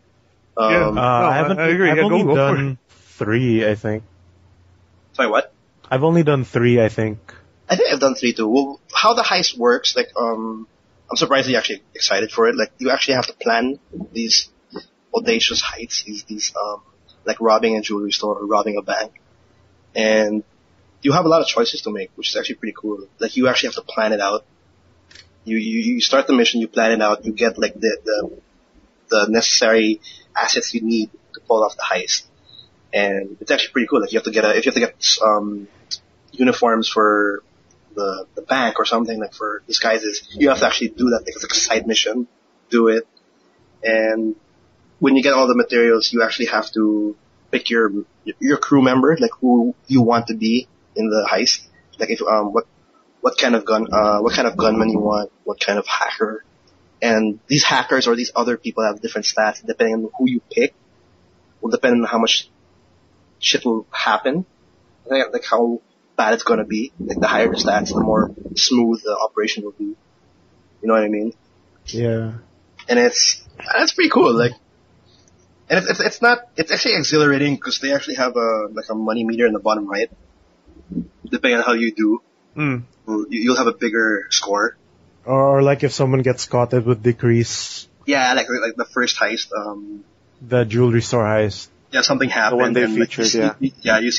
Yeah. Um, No, I agree. I've Yeah, only go for it. done 3, I think. Sorry, what? I've only done 3, I think. I think I've done 3 too. Well, how the heist works, like, I'm surprised you're actually excited for it. Like, you actually have to plan these audacious heists, these like robbing a jewelry store or robbing a bank. And you have a lot of choices to make, which is actually pretty cool. Like, you actually have to plan it out. You start the mission, you plan it out, you get like the necessary assets you need to pull off the heist. And it's actually pretty cool. Like, if you have to get uniforms for the bank or something, like for disguises, you have to actually do that. Like, it's like a side mission. Do it. And when you get all the materials, you actually have to pick your crew member, like who you want to be in the heist. Like, if what kind of gunman you want, what kind of hacker. And these hackers or these other people have different stats depending on who you pick. Will depend on how much shit will happen. Like how bad it's gonna be. Like, the higher the stats, the more smooth the operation will be. You know what I mean? Yeah. And that's pretty cool. Like, and it's actually exhilarating because they actually have a money meter in the bottom right. Depending on how you do, you'll have a bigger score. Or like if someone gets caught, it would decrease Yeah, like the first heist. the jewelry store heist. Yeah, something happened. The one they and, like, featured, yeah. You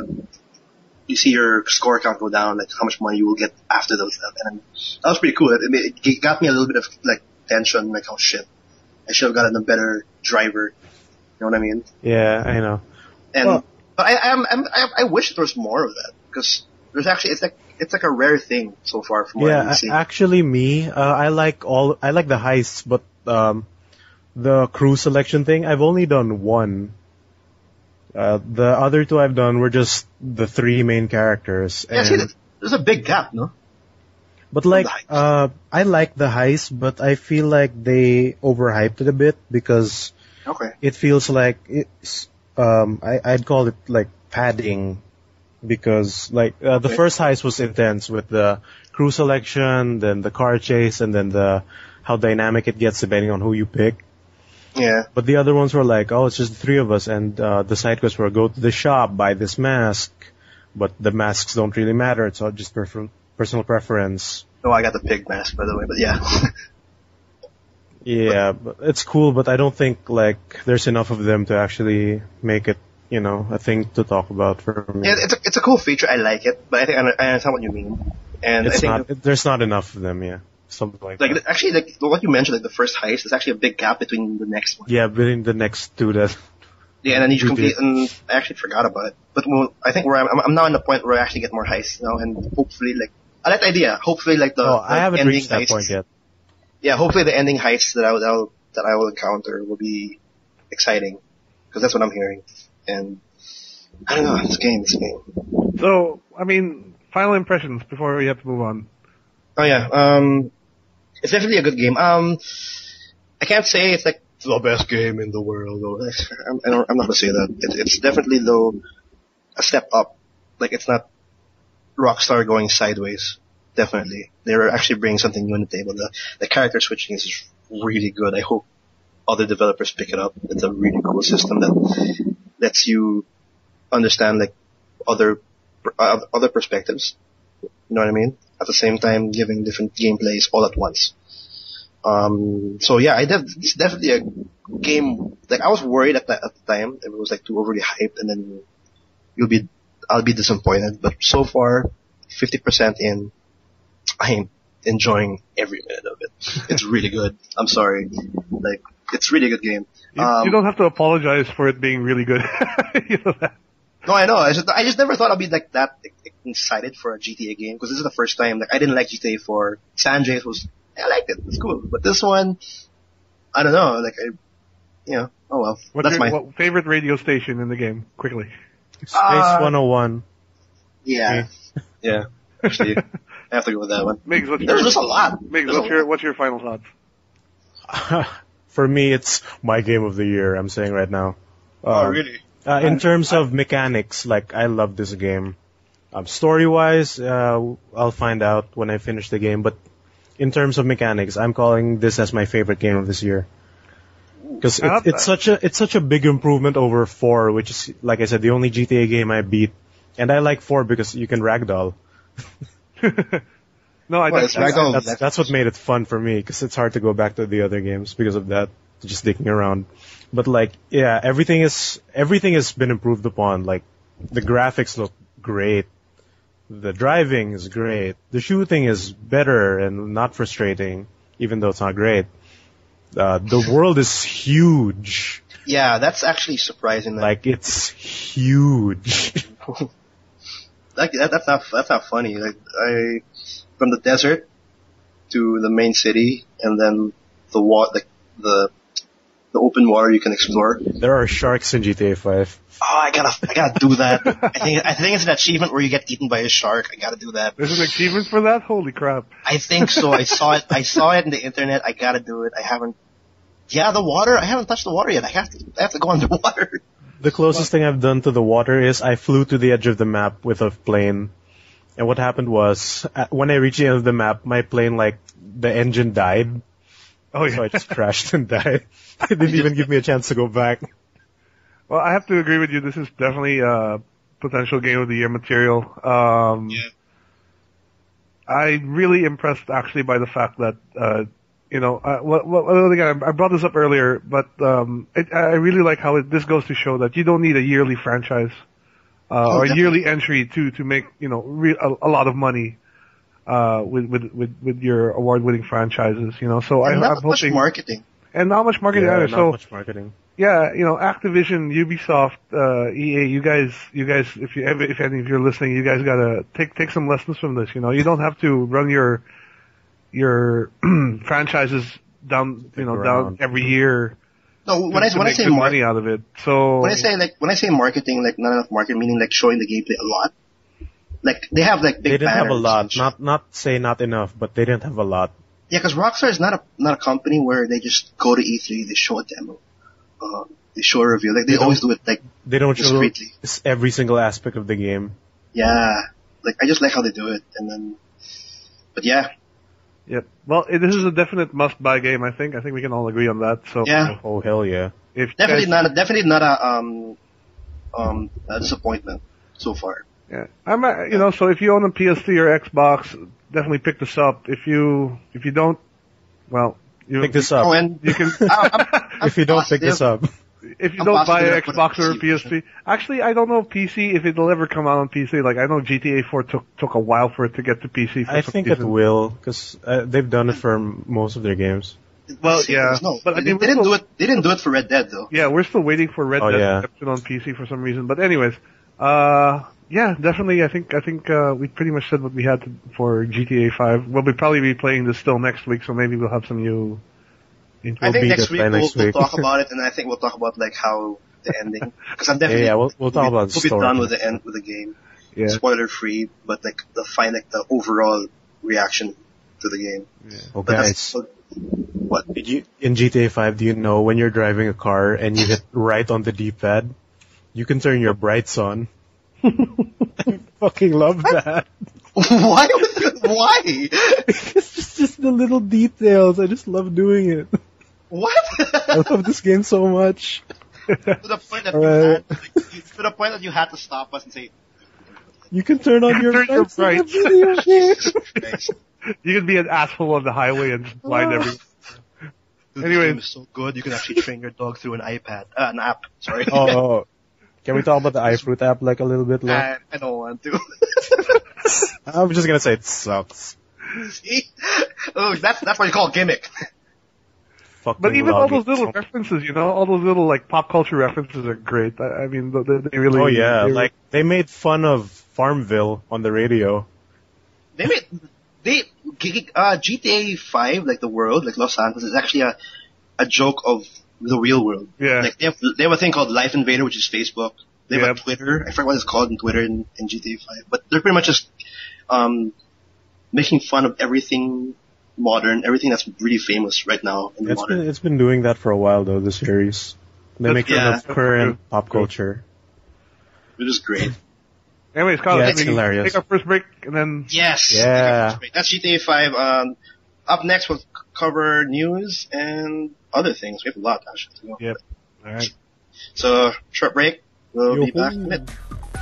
see your score count go down, like how much money you will get after those stuff, and that was pretty cool. It got me a little bit of like tension, like, oh shit, I should have gotten a better driver. You know what I mean? Yeah, I know. And Well- but I wish there was more of that, because there's actually it's like a rare thing so far from what Yeah, I've seen. actually me, I like the heists, but the crew selection thing, I've only done 1. The other 2 I've done were just the 3 main characters. Yeah, see, there's a big gap, no? But like, the I like the heist, but I feel like they overhyped it a bit because Okay. it feels like it's, I'd call it like padding, because like, the first heist was intense with the crew selection, then the car chase, and then how dynamic it gets depending on who you pick. Yeah. But the other ones were like, oh, it's just the 3 of us, and the side quests were go to the shop, buy this mask, but the masks don't really matter, it's all just personal preference. Oh, I got the pig mask, by the way, but yeah. Yeah, but it's cool, but I don't think like there's enough of them to actually make it, a thing to talk about for me. Yeah, it's a cool feature. I like it, but I think I understand what you mean. And It's I think there's not enough of them, yeah. Something like that. actually, like what you mentioned, like the first heist, there's actually a big gap between the next one. Yeah, between the next 2 that. Yeah, and then you You complete, did. and I actually forgot about it. But I think I'm now in the point where I actually get more heists now, and hopefully, like, I like the idea. Hopefully, like the I haven't ending reached that heists, point yet. Yeah, hopefully the ending heists that I will encounter will be exciting, because that's what I'm hearing. And I don't know, it's a game. So, I mean, final impressions before we have to move on. Oh yeah, it's definitely a good game. I can't say it's like the best game in the world. Though. I'm not gonna say that. It's definitely though a step up. Like, it's not Rockstar going sideways. Definitely, they're actually bringing something new on the table. The character switching is really good. I hope other developers pick it up. It's a really cool system that lets you understand like other perspectives. You know what I mean? At the same time, giving different gameplays all at once. So yeah, it's definitely a game. Like, I was worried at the time if it was like too overly hyped, and then I'll be disappointed. But so far, 50% in, I am enjoying every minute of it. It's really good. I'm sorry, like, it's really a good game. You don't have to apologize for it being really good. You know that. No, I know. I just never thought I'd be like that excited for a GTA game, because this is the first time. Like, I didn't like GTA 4. San Andreas I liked it. It's cool. But this one, I don't know. Like, oh well. What's That's your favorite radio station in the game? Quickly. Space 101. Yeah. Yeah. Actually, I have to go with that one. Migs, There's just a lot. Migs, There's a lot. what's your final thoughts? For me, it's my game of the year, I'm saying right now. Oh, really? In terms of mechanics, like, I love this game. Story-wise, I'll find out when I finish the game, but in terms of mechanics, I'm calling this as my favorite game of this year. Because I love it's such a big improvement over 4, which is, like I said, the only GTA game I beat. And I like 4 because you can ragdoll. No, I Well, it's definitely. ragdoll. That's what made it fun for me, because it's hard to go back to the other games because of that, just dicking around. But like, yeah, everything has been improved upon. Like, the graphics look great, the driving is great, the shooting is better and not frustrating, even though it's not great. The world is huge. Yeah, that's actually surprising. Like, it's huge. Like that's not funny. Like from the desert to the main city, and then the open water you can explore. There are sharks in GTA 5. Oh, I gotta do that. I think it's an achievement where you get eaten by a shark. I gotta do that. There's an achievement for that? Holy crap. I think so. I saw it in the internet. I gotta do it. I haven't. Yeah, the water. I haven't touched the water yet. I have to go underwater. The closest thing I've done to the water is I flew to the edge of the map with a plane. And what happened was, when I reached the end of the map, my plane, like, the engine died. Oh, So I yeah. just crashed and died. It didn't even give me a chance to go back. Well, I have to agree with you. This is definitely potential Game of the Year material. Yeah. I really impressed actually by the fact that, again, I brought this up earlier, but I really like how this goes to show that you don't need a yearly franchise or a definitely. yearly entry to make a lot of money with your award-winning franchises. So And I'm not much hoping marketing. and not much marketing either. not So much marketing. yeah, Activision, Ubisoft, EA, you guys, if any of you are listening, you guys gotta take some lessons from this. You don't have to run your franchises down, down around. every year. No, when I to make say good money out of it. So when I say marketing, like not enough marketing, meaning like showing the gameplay a lot. Like they have like big They didn't have a banners lot. and shit. Not enough, but they didn't have a lot. Yeah, because Rockstar is not a company where they just go to E3, they show a demo, they show a review. Like they always do it like They don't show discreetly. every single aspect of the game. Yeah, like I just like how they do it. And then, but yeah, Yep. Well, this is a definite must-buy game. I think we can all agree on that. So yeah, Oh, hell yeah. if you definitely guys- not a disappointment so far. Yeah, so if you own a PS3 or Xbox, definitely pick this up. If you don't, well, Pick this up. Oh, and You can. If you don't pick this up. If you I'm don't buy positive an I put it Xbox or a on PC. PS3, actually, I don't know PC if it'll ever come out on PC. Like I know GTA 4 took a while for it to get to PC. For I some think it reason. will, because they've done it for most of their games. Well, yeah, no, but I they mean, didn't do it. They didn't do it for Red Dead though. Yeah, we're still waiting for Red Oh, Dead yeah. Redemption on PC for some reason. But anyways, yeah, definitely. I think we pretty much said what we had for GTA 5. We'll probably be playing this still next week, so maybe we'll have some new. I We'll think beat next it week by we'll, next we'll week. talk about it, and I think we'll talk about like how the ending. Because I'm Yeah, definitely we'll talk about the we'll be story. done with the end with the game. Yeah. Spoiler free, but like the overall reaction to the game. Oh, But guys, what? did you, in GTA 5, do you know when you're driving a car and you hit right on the D-pad, you can turn your brights on? I fucking love that. Why? Why? It's just the little details. I just love doing it. What? I love this game so much. To the point that Alright. to the point that you had to stop us and say, You can turn on your Turn your brights in the brights. video game. "Thanks. You can be an asshole on the highway and just blind everyone. Dude, Anyways. the game is so good. You can actually train your dog through an an app. Sorry. Oh, can we talk about the iFruit app like a little bit? Like, I don't want to. I'm just gonna say it sucks. See? Oh, that's what you call gimmick. Fucking But even all love those it. little references, all those little like pop culture references are great. I mean, they really. Oh yeah, they- like they made fun of Farmville on the radio. GTA 5, like the world, like Los Santos, is actually a joke of the real world. Yeah. Like they have a thing called Life Invader, which is Facebook. They have Yep. a Twitter. I forget what it's called in Twitter in GTA 5. But they're pretty much just making fun of everything modern, everything that's really famous right now in the modern. It's been doing that for a while though. The series they make fun yeah. of current True. pop culture. Which is great. Anyways, Kyle, Yeah, can it's we hilarious. take our first break and then Yes. Yeah. That's GTA 5. up next we'll cover news and other things. We have a lot actually to go. Yep. All right. So short break. We'll be back in a bit.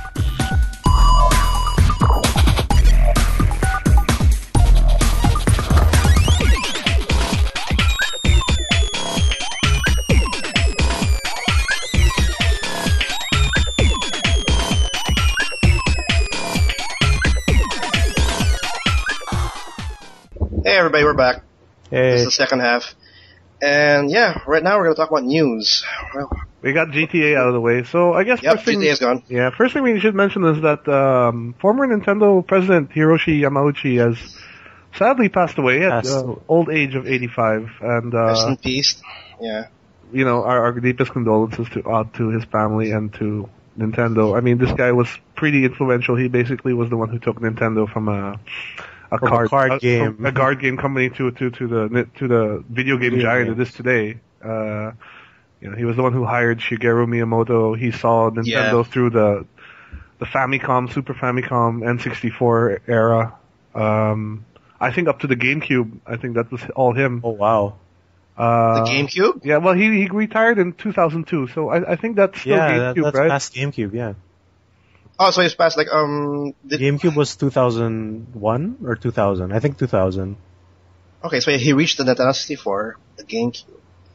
Hey everybody, we're back. Hey. This is the second half. And yeah, right now we're going to talk about news. Well, We got GTA out of the way, so I guess yep, first thing, GTA's gone. yeah, first thing we should mention is that former Nintendo president Hiroshi Yamauchi has sadly passed away at the old age of 85, and Rest in peace. Yeah. you know, our deepest condolences to his family and to Nintendo. I mean, this guy was pretty influential. He basically was the one who took Nintendo from a card game company to the video game giant it is today. You know, he was the one who hired Shigeru Miyamoto. He saw Nintendo through the Famicom, Super Famicom, N64 era. I think up to the GameCube. I think that was all him. Oh wow. The GameCube? Yeah, well, he retired in 2002, so I think that's still GameCube, that's right? past GameCube, yeah. Oh, so he's past GameCube was 2001 or 2000? I think 2000. Okay, so he reached the Nintendo 64, the GameCube.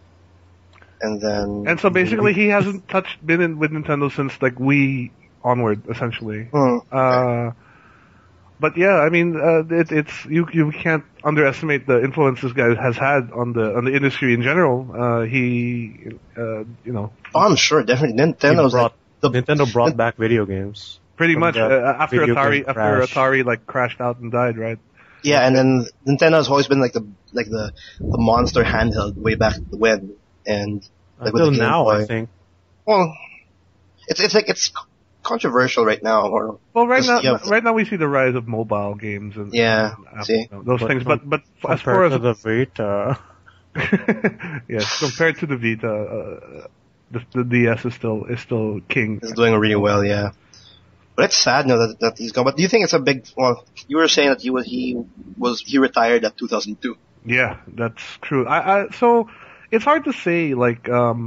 And so basically he hasn't been with Nintendo since like Wii onward, essentially. Okay. But yeah, I mean, it's you can't underestimate the influence this guy has had on the industry in general. You know. Oh, I'm sure, definitely. Nintendo brought back video games. Pretty much after video Atari like crashed out and died, right? Yeah, and then Nintendo's always been like the monster handheld way back when, and like until with the Game now, Boy. I think. Well, it's controversial right now. Well, right now we see the rise of mobile games and see those things. But as far as the Vita, yes, compared to the Vita, the DS is still king. It's doing really well, yeah. But it's sad now that he's gone. But do you think it's a big? Well, you were saying that he retired at 2002. Yeah, that's true. So it's hard to say like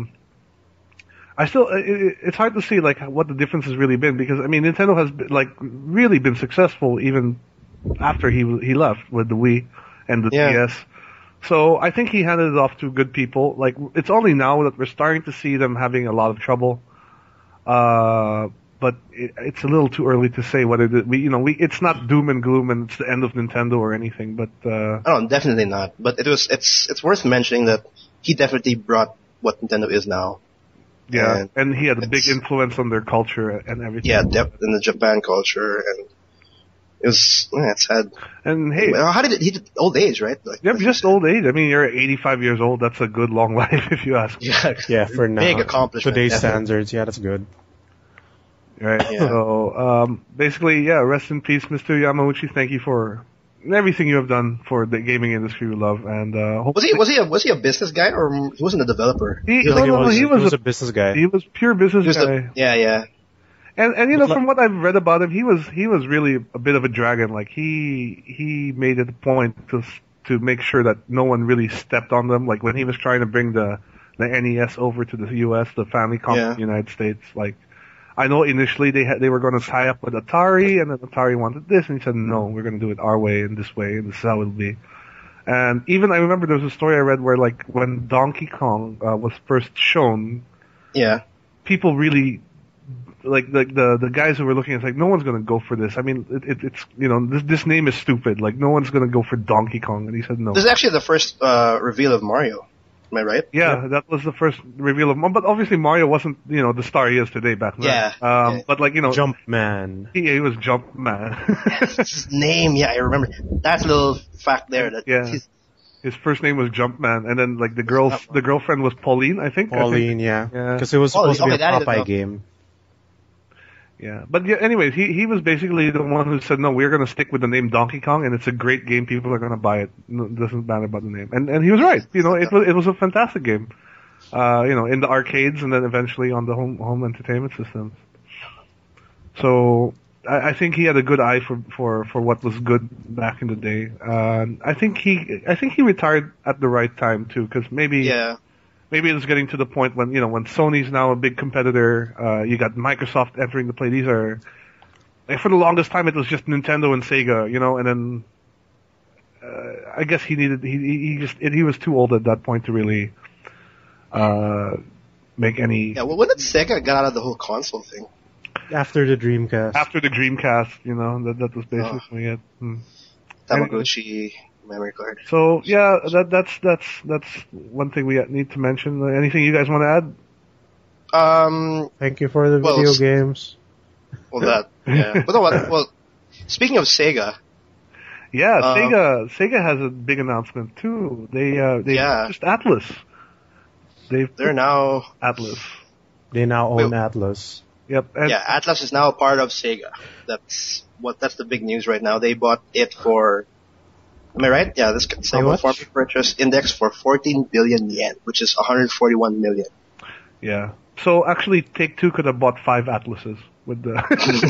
it's hard to see like what the difference has really been, because I mean Nintendo has really been successful even after he left with the Wii and the DS. So I think he handed it off to good people. Like it's only now that we're starting to see them having a lot of trouble. But it's a little too early to say whether it's not doom and gloom and it's the end of Nintendo or anything. But oh, definitely not. But it's worth mentioning that he definitely brought what Nintendo is now. Yeah, and he had a big influence on their culture and everything. Yeah, in the Japan culture, and it's sad. And hey, how did he did old age, right? Just old age. I mean, you're 85 years old. That's a good long life, if you ask me. Yeah, for now. Big accomplishment. Today's standards, yeah, that's good. Right. Yeah. So basically, rest in peace, Mr. Yamauchi. Thank you for everything you have done for the gaming industry we love. And was he a business guy, or he wasn't a developer? He was a business guy. He was pure business guy. Yeah. And you know, from what I've read about him, he was really a bit of a dragon. Like he made it a point to make sure that no one really stepped on them. Like when he was trying to bring the NES over to the US, the Famicom in the United States, like I know initially they were going to tie up with Atari, and then Atari wanted this, and he said, no, we're going to do it our way and this way, and this is how it'll be. And even I remember there was a story I read where like when Donkey Kong was first shown, people really like the guys who were looking at it, like no one's going to go for this. I mean, it's this name is stupid. Like no one's going to go for Donkey Kong, and he said no. This is actually the first reveal of Mario. Am I right? Yeah, that was the first reveal of Mario. But obviously Mario wasn't, the star he is today back then. Yeah. But like, Jumpman. He was Jumpman. His name, I remember. That's a little fact there. His first name was Jumpman, and then like the girlfriend was Pauline, I think. Pauline, yeah. Because it was supposed to be a Popeye game. Yeah, but anyways, he was basically the one who said, no, we're going to stick with the name Donkey Kong, and it's a great game. People are going to buy it. No, it doesn't matter about the name. And he was right. It was a fantastic game. In the arcades and then eventually on the home entertainment systems. So, I think he had a good eye for what was good back in the day. I think he retired at the right time too, because maybe it was getting to the point when when Sony's now a big competitor. You got Microsoft entering the play. These are like, for the longest time it was just Nintendo and Sega, and then I guess he was too old at that point to really make any. Yeah, well, when did Sega get out of the whole console thing? After the Dreamcast. After the Dreamcast, that was basically it. Tamagotchi memory card. So yeah, that's one thing we need to mention. Anything you guys want to add? Thank you for the video games. Well, yeah. But no, well, speaking of Sega. Yeah, Sega has a big announcement too. They just Atlus. They're now Atlus. They now own Atlus. Yep. Atlus is now a part of Sega. That's the big news right now. They bought it for, am I right? Yeah, this Sega farm purchase index for 14 billion yen, which is 141 million. Yeah. So actually, Take-Two could have bought 5 Atluses with the.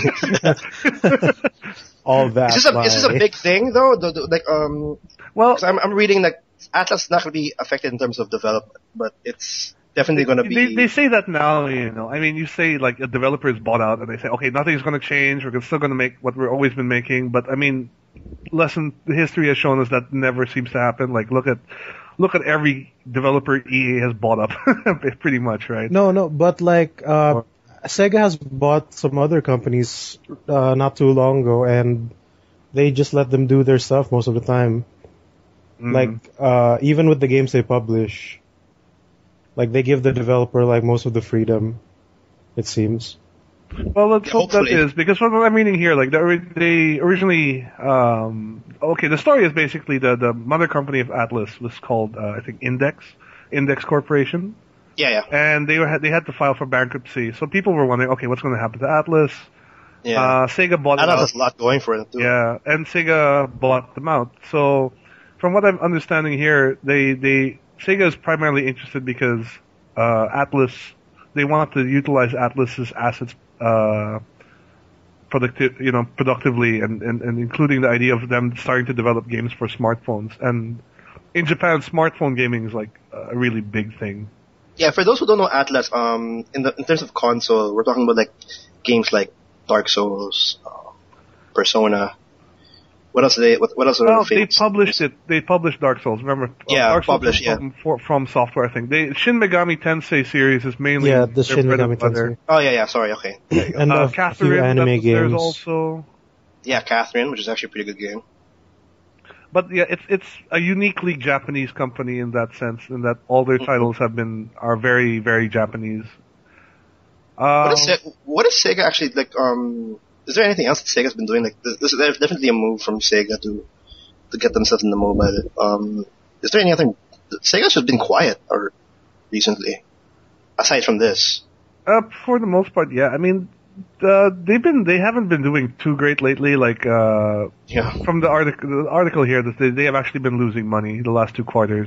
All that. Is this a big thing though? Well, I'm reading like Atlus is not going to be affected in terms of development, but it's definitely going to be. They say that now, I mean, you say like a developer is bought out, and they say, okay, nothing's going to change. We're still going to make what we've always been making. But I mean, history has shown us that never seems to happen. Like look at every developer EA has bought up, pretty much, right? No, but like Sega has bought some other companies not too long ago, and they just let them do their stuff most of the time. Like even with the games they publish. Like, they give the developer, like, most of the freedom, it seems. Well, let's hope that is, because what I'm reading here, like, they originally, the story is basically the mother company of Atlus was called, I think, Index Corporation. Yeah. And they had to file for bankruptcy, so people were wondering, okay, what's going to happen to Atlus? Yeah. Sega bought it out. Atlus has a lot going for it, too. Yeah, and Sega bought them out. So, from what I'm understanding here, Sega is primarily interested because Atlus, they want to utilize Atlus's assets productively, and including the idea of them starting to develop games for smartphones. And in Japan, smartphone gaming is like a really big thing. Yeah, for those who don't know Atlus, in terms of console, we're talking about like games like Dark Souls, Persona. What else are they? What else are they? They published it. They published Dark Souls. Remember? Dark Souls from Software, I think. Shin Megami Tensei series is mainly the Shin Megami Tensei. Oh yeah. Sorry. Okay. And a few anime games. There's also. Yeah, Catherine, which is actually a pretty good game. But yeah, it's a uniquely Japanese company in that sense, in that all their titles are very, very Japanese. What is Sega actually like? Is there anything else that Sega's been doing? Like, there's definitely a move from Sega to get themselves in the mobile. Is there any other? Sega's just been quiet recently, aside from this. For the most part, yeah. I mean, they haven't been doing too great lately. Like, from the article here, that they have actually been losing money the last 2 quarters.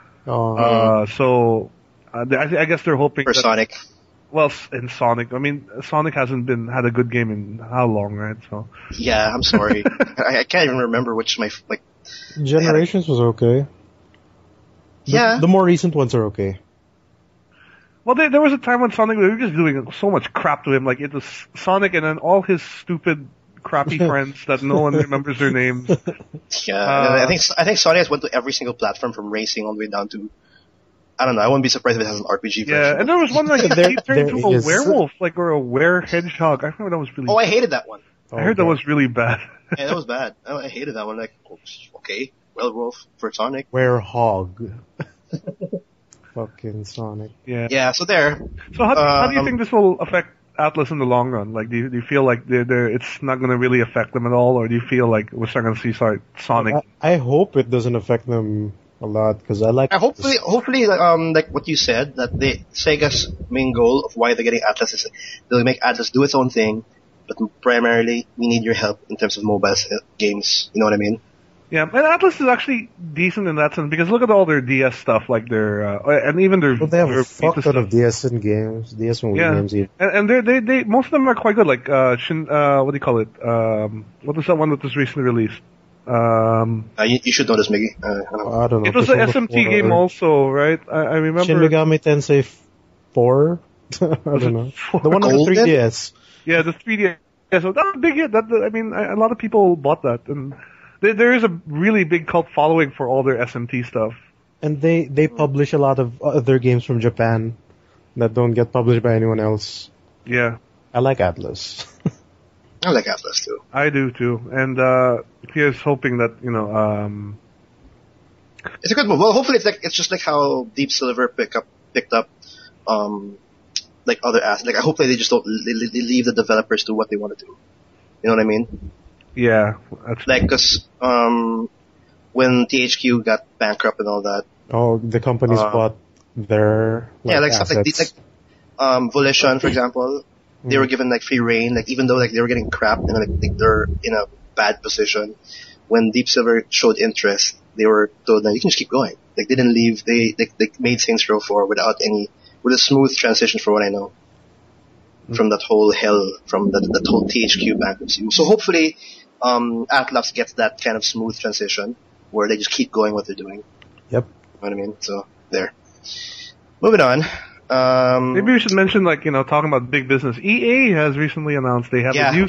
So I guess they're hoping for Sonic. Well, in Sonic, I mean, Sonic hasn't had a good game in how long, right? So. Yeah, I'm sorry. I can't even remember which Generations was okay. The more recent ones are okay. Well, there was a time when Sonic, we were just doing so much crap to him. Like, it was Sonic and then all his stupid, crappy friends that no one remembers their names. Yeah, I think Sonic has went to every single platform from racing all the way down to. I don't know. I wouldn't be surprised if it has an RPG version. Yeah, and there was one like he turned into a werewolf, like or a were-hedgehog. I remember that was really. Oh, I hated that one. I heard that was really bad. Yeah, that was bad. I hated that one. Like, okay, werewolf for Sonic. Werehog. Fucking Sonic. Yeah. Yeah. So there. So how do you think this will affect Atlus in the long run? Like, do you feel like it's not going to really affect them at all, or do you feel like we're still going to see Sonic? I hope it doesn't affect them a lot, because I like. Hopefully, like what you said, that Sega's main goal of why they're getting Atlus is they'll make Atlus do its own thing, but primarily we need your help in terms of mobile games. You know what I mean? Yeah, and Atlas is actually decent in that sense because look at all their DS stuff, like their and even their. Well, they have their a fuck Vita ton of DS and games, DS and Wii Yeah. games. Even. And they most of them are quite good. Like what do you call it? What was that one that was recently released? You should know this, Miggy. I don't know. I don't know. It was an Persona SMT 4. game also, right? I remember. Shin Megami Tensei 4. I don't know. The one on the Golden? 3DS. Yeah, the 3D. Yeah, so that was a big hit. A lot of people bought that, and there is a really big cult following for all their SMT stuff. And they publish a lot of other games from Japan that don't get published by anyone else. Yeah, I like Atlas. I like Atlas too. I do too. And here's hoping that It's a good move. Well, hopefully it's just like how Deep Silver picked up like other assets. Like I hope they just don't they leave the developers to what they want to do. You know what I mean? yeah, that's Like because when THQ got bankrupt and all that, Oh, the companies bought their stuff like assets. Volition, for example, they were given like free reign. Like even though like they were getting crap and like they're in a bad position, when Deep Silver showed interest, they were told that you can just keep going. Like they didn't leave. They made Saints Row 4 with a smooth transition, for what I know, from that whole hell, from that whole THQ bankruptcy. So hopefully, Atlas gets that kind of smooth transition where they just keep going what they're doing. Yep. You know what I mean? So there. Moving on. Maybe we should mention, talking about big business. EA has recently announced they have Yeah. a new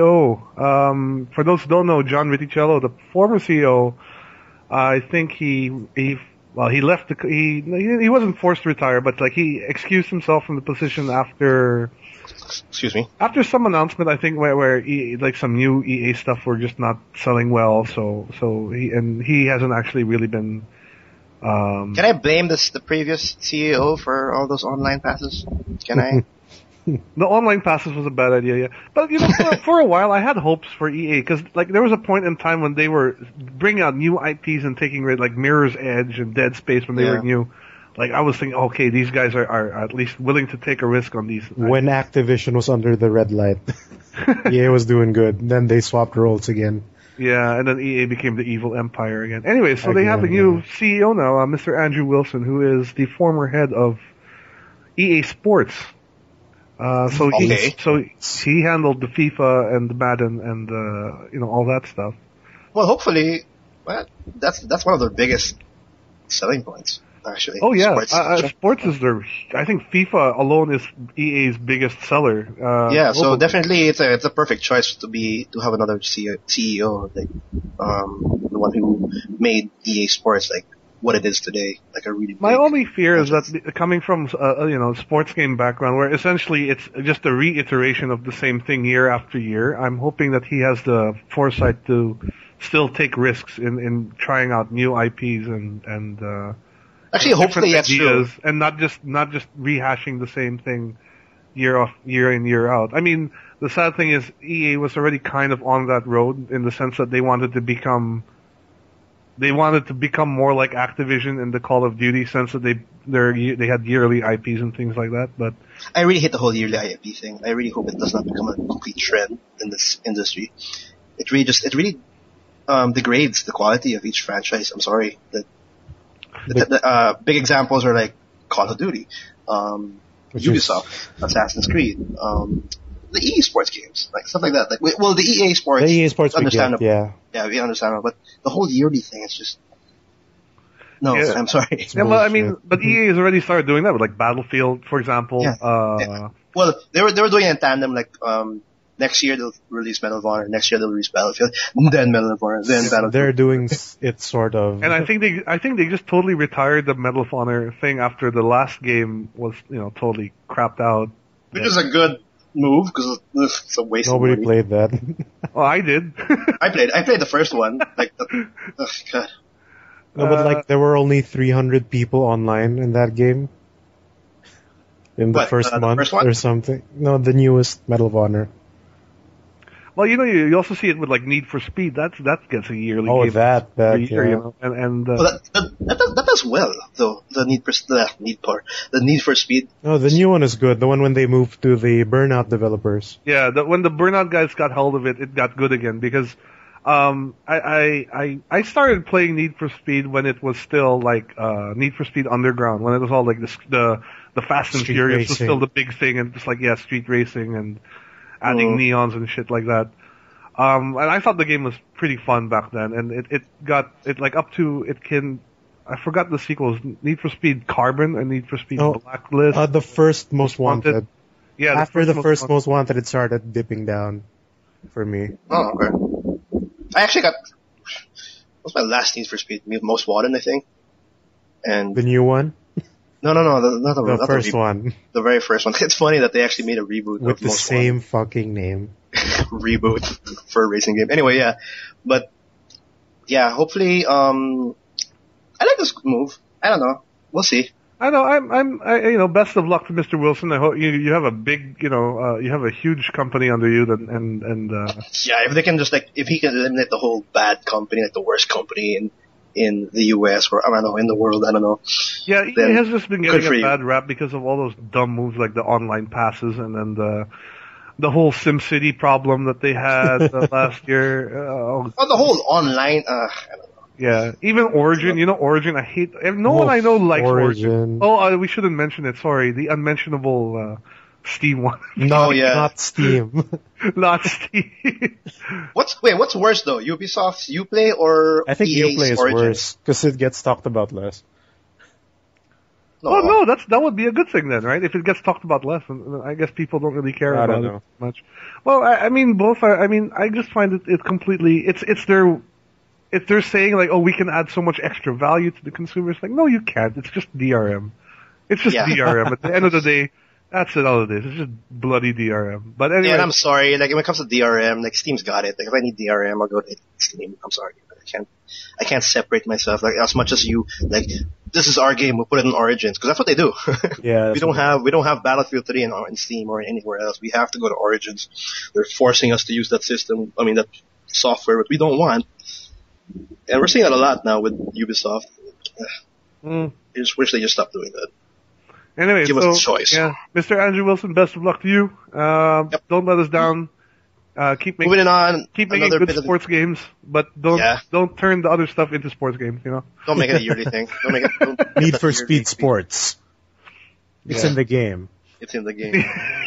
CEO. For those who don't know, John Riticello, the former CEO, I think he left. He wasn't forced to retire, but like he excused himself from the position after Excuse me. some announcement. I think where some new EA stuff were just not selling well. So he hasn't actually really been. Can I blame the previous CEO for all those online passes? Can I? The online passes was a bad idea, yeah. But for a while, I had hopes for EA because there was a point in time when they were bringing out new IPs and taking like Mirror's Edge and Dead Space when they were new. Like I was thinking, okay, these guys are at least willing to take a risk on these. When Activision was under the red light, EA was doing good. Then they swapped roles again. Yeah, and then EA became the evil empire again. Anyway, so they have a new CEO now, Mr. Andrew Wilson, who is the former head of EA Sports. So he handled the FIFA and the Madden and all that stuff. Well, hopefully, that's one of their biggest selling points, actually. Oh yeah, Sports. sports is I think FIFA alone is EA's biggest seller. So definitely it's a perfect choice to have another CEO, like the one who made EA Sports like what it is today, like a really. My only fear is that coming from sports game background, where essentially it's just a reiteration of the same thing year after year. I'm hoping that he has the foresight to still take risks in trying out new IPs and actually hopefully that's true. ideas, and not just rehashing the same thing year in year out. I mean, the sad thing is EA was already kind of on that road in the sense that they wanted to become more like Activision in the Call of Duty sense that they had yearly IPs and things like that. But I really hate the whole yearly IP thing. I really hope it does not become a complete trend in this industry. It really degrades the quality of each franchise. I'm sorry. Big examples are like Call of Duty, Ubisoft, Assassin's Creed, the EA Sports games, like stuff like that. Like, well, the EA Sports, understandable. We understand, but the whole yearly thing is just no. Yeah. I'm sorry. Yeah, well, I mean, but EA has already started doing that with like Battlefield, for example. Yeah. Well, they were doing it in tandem. Like next year they'll release Medal of Honor, next year they'll release Battlefield, then Medal of Honor, then Battlefield. They're doing it sort of. And I think they just totally retired the Medal of Honor thing after the last game was totally crapped out. Which is a good move because it's a waste. Nobody of money. played that. Well, I did. I played the first one. Like, oh god. No, but like there were only 300 people online in that game. In the first month first one? or something. No, the newest Medal of Honor. Well, you also see it with like Need for Speed. That gets a yearly. Oh, game that every year, yeah. and Well, that does well though. The Need for Speed. No, the new one is good. The one when they moved to the Burnout developers. yeah, when the Burnout guys got hold of it, it got good again because I started playing Need for Speed when it was still like Need for Speed Underground, when it was all like the Fast and Street Furious was racing. still the big thing, and just like street racing and adding neons and shit like that. And I thought the game was pretty fun back then, and it got like up to I forgot the sequels, Need for Speed Carbon and Need for Speed Blacklist. The first Most Wanted. Yeah, After the first Most Wanted, it started dipping down for me. Oh, okay. I actually got, what's my last Need for Speed? Most Wanted, I think. And The new one? no, not The not first the one. The very first one. It's funny that they actually made a reboot With of the Most same fucking name. Wanted. Reboot for a racing game. Anyway, yeah, but yeah, hopefully, I like this move. I don't know. We'll see. I know. Best of luck to Mr. Wilson. I hope you have a big, you have a huge company under you, Yeah, if they can just if he can eliminate the whole bad company, like the worst company in the U.S. or I don't know in the world, I don't know. yeah, he then has just been good getting for a you. bad rap because of all those dumb moves like the online passes and then the whole SimCity problem that they had last year. Oh, the whole online. I don't know. Yeah, even Origin. Origin. I hate. No one I know likes Origin. Origin. Oh, we shouldn't mention it. Sorry, the unmentionable Steam one. No, yeah. Not Steam. Not Steam. What's worse though? Ubisoft's Uplay or I think EA's Uplay is Origin? worse, because it gets talked about less. Oh no, that would be a good thing then, right? If it gets talked about less, then I guess people don't really care I about don't it know. much. Well, I mean, both are. I mean, I just find it completely. It's they're saying like, oh, we can add so much extra value to the consumers. Like, no, you can't. It's just DRM. It's just Yeah. DRM. At the end of the day, that's it. All it is. It's just bloody DRM. But anyway, Yeah, and I'm sorry. Like when it comes to DRM, like Steam's got it. Like if I need DRM, I'll go to Steam. I'm sorry, I can't separate myself. Like as much as you like, this is our game. We'll put it in Origins because that's what they do. Yeah. we don't have Battlefield 3 in Steam or anywhere else. We have to go to Origins. They're forcing us to use that system. I mean that software, which we don't want. And we're seeing that a lot now with Ubisoft. I just wish they just stopped doing that. anyway, give so us the choice. yeah, Mr. Andrew Wilson, best of luck to you. Don't let us down. Keep making Moving on. good bit of- sports games, but don't turn the other stuff into sports games. Don't make it a yearly thing. Don't make it. Don't make Need that for a yearly Speed thing. Sports. It's Yeah. in the game. It's in the game.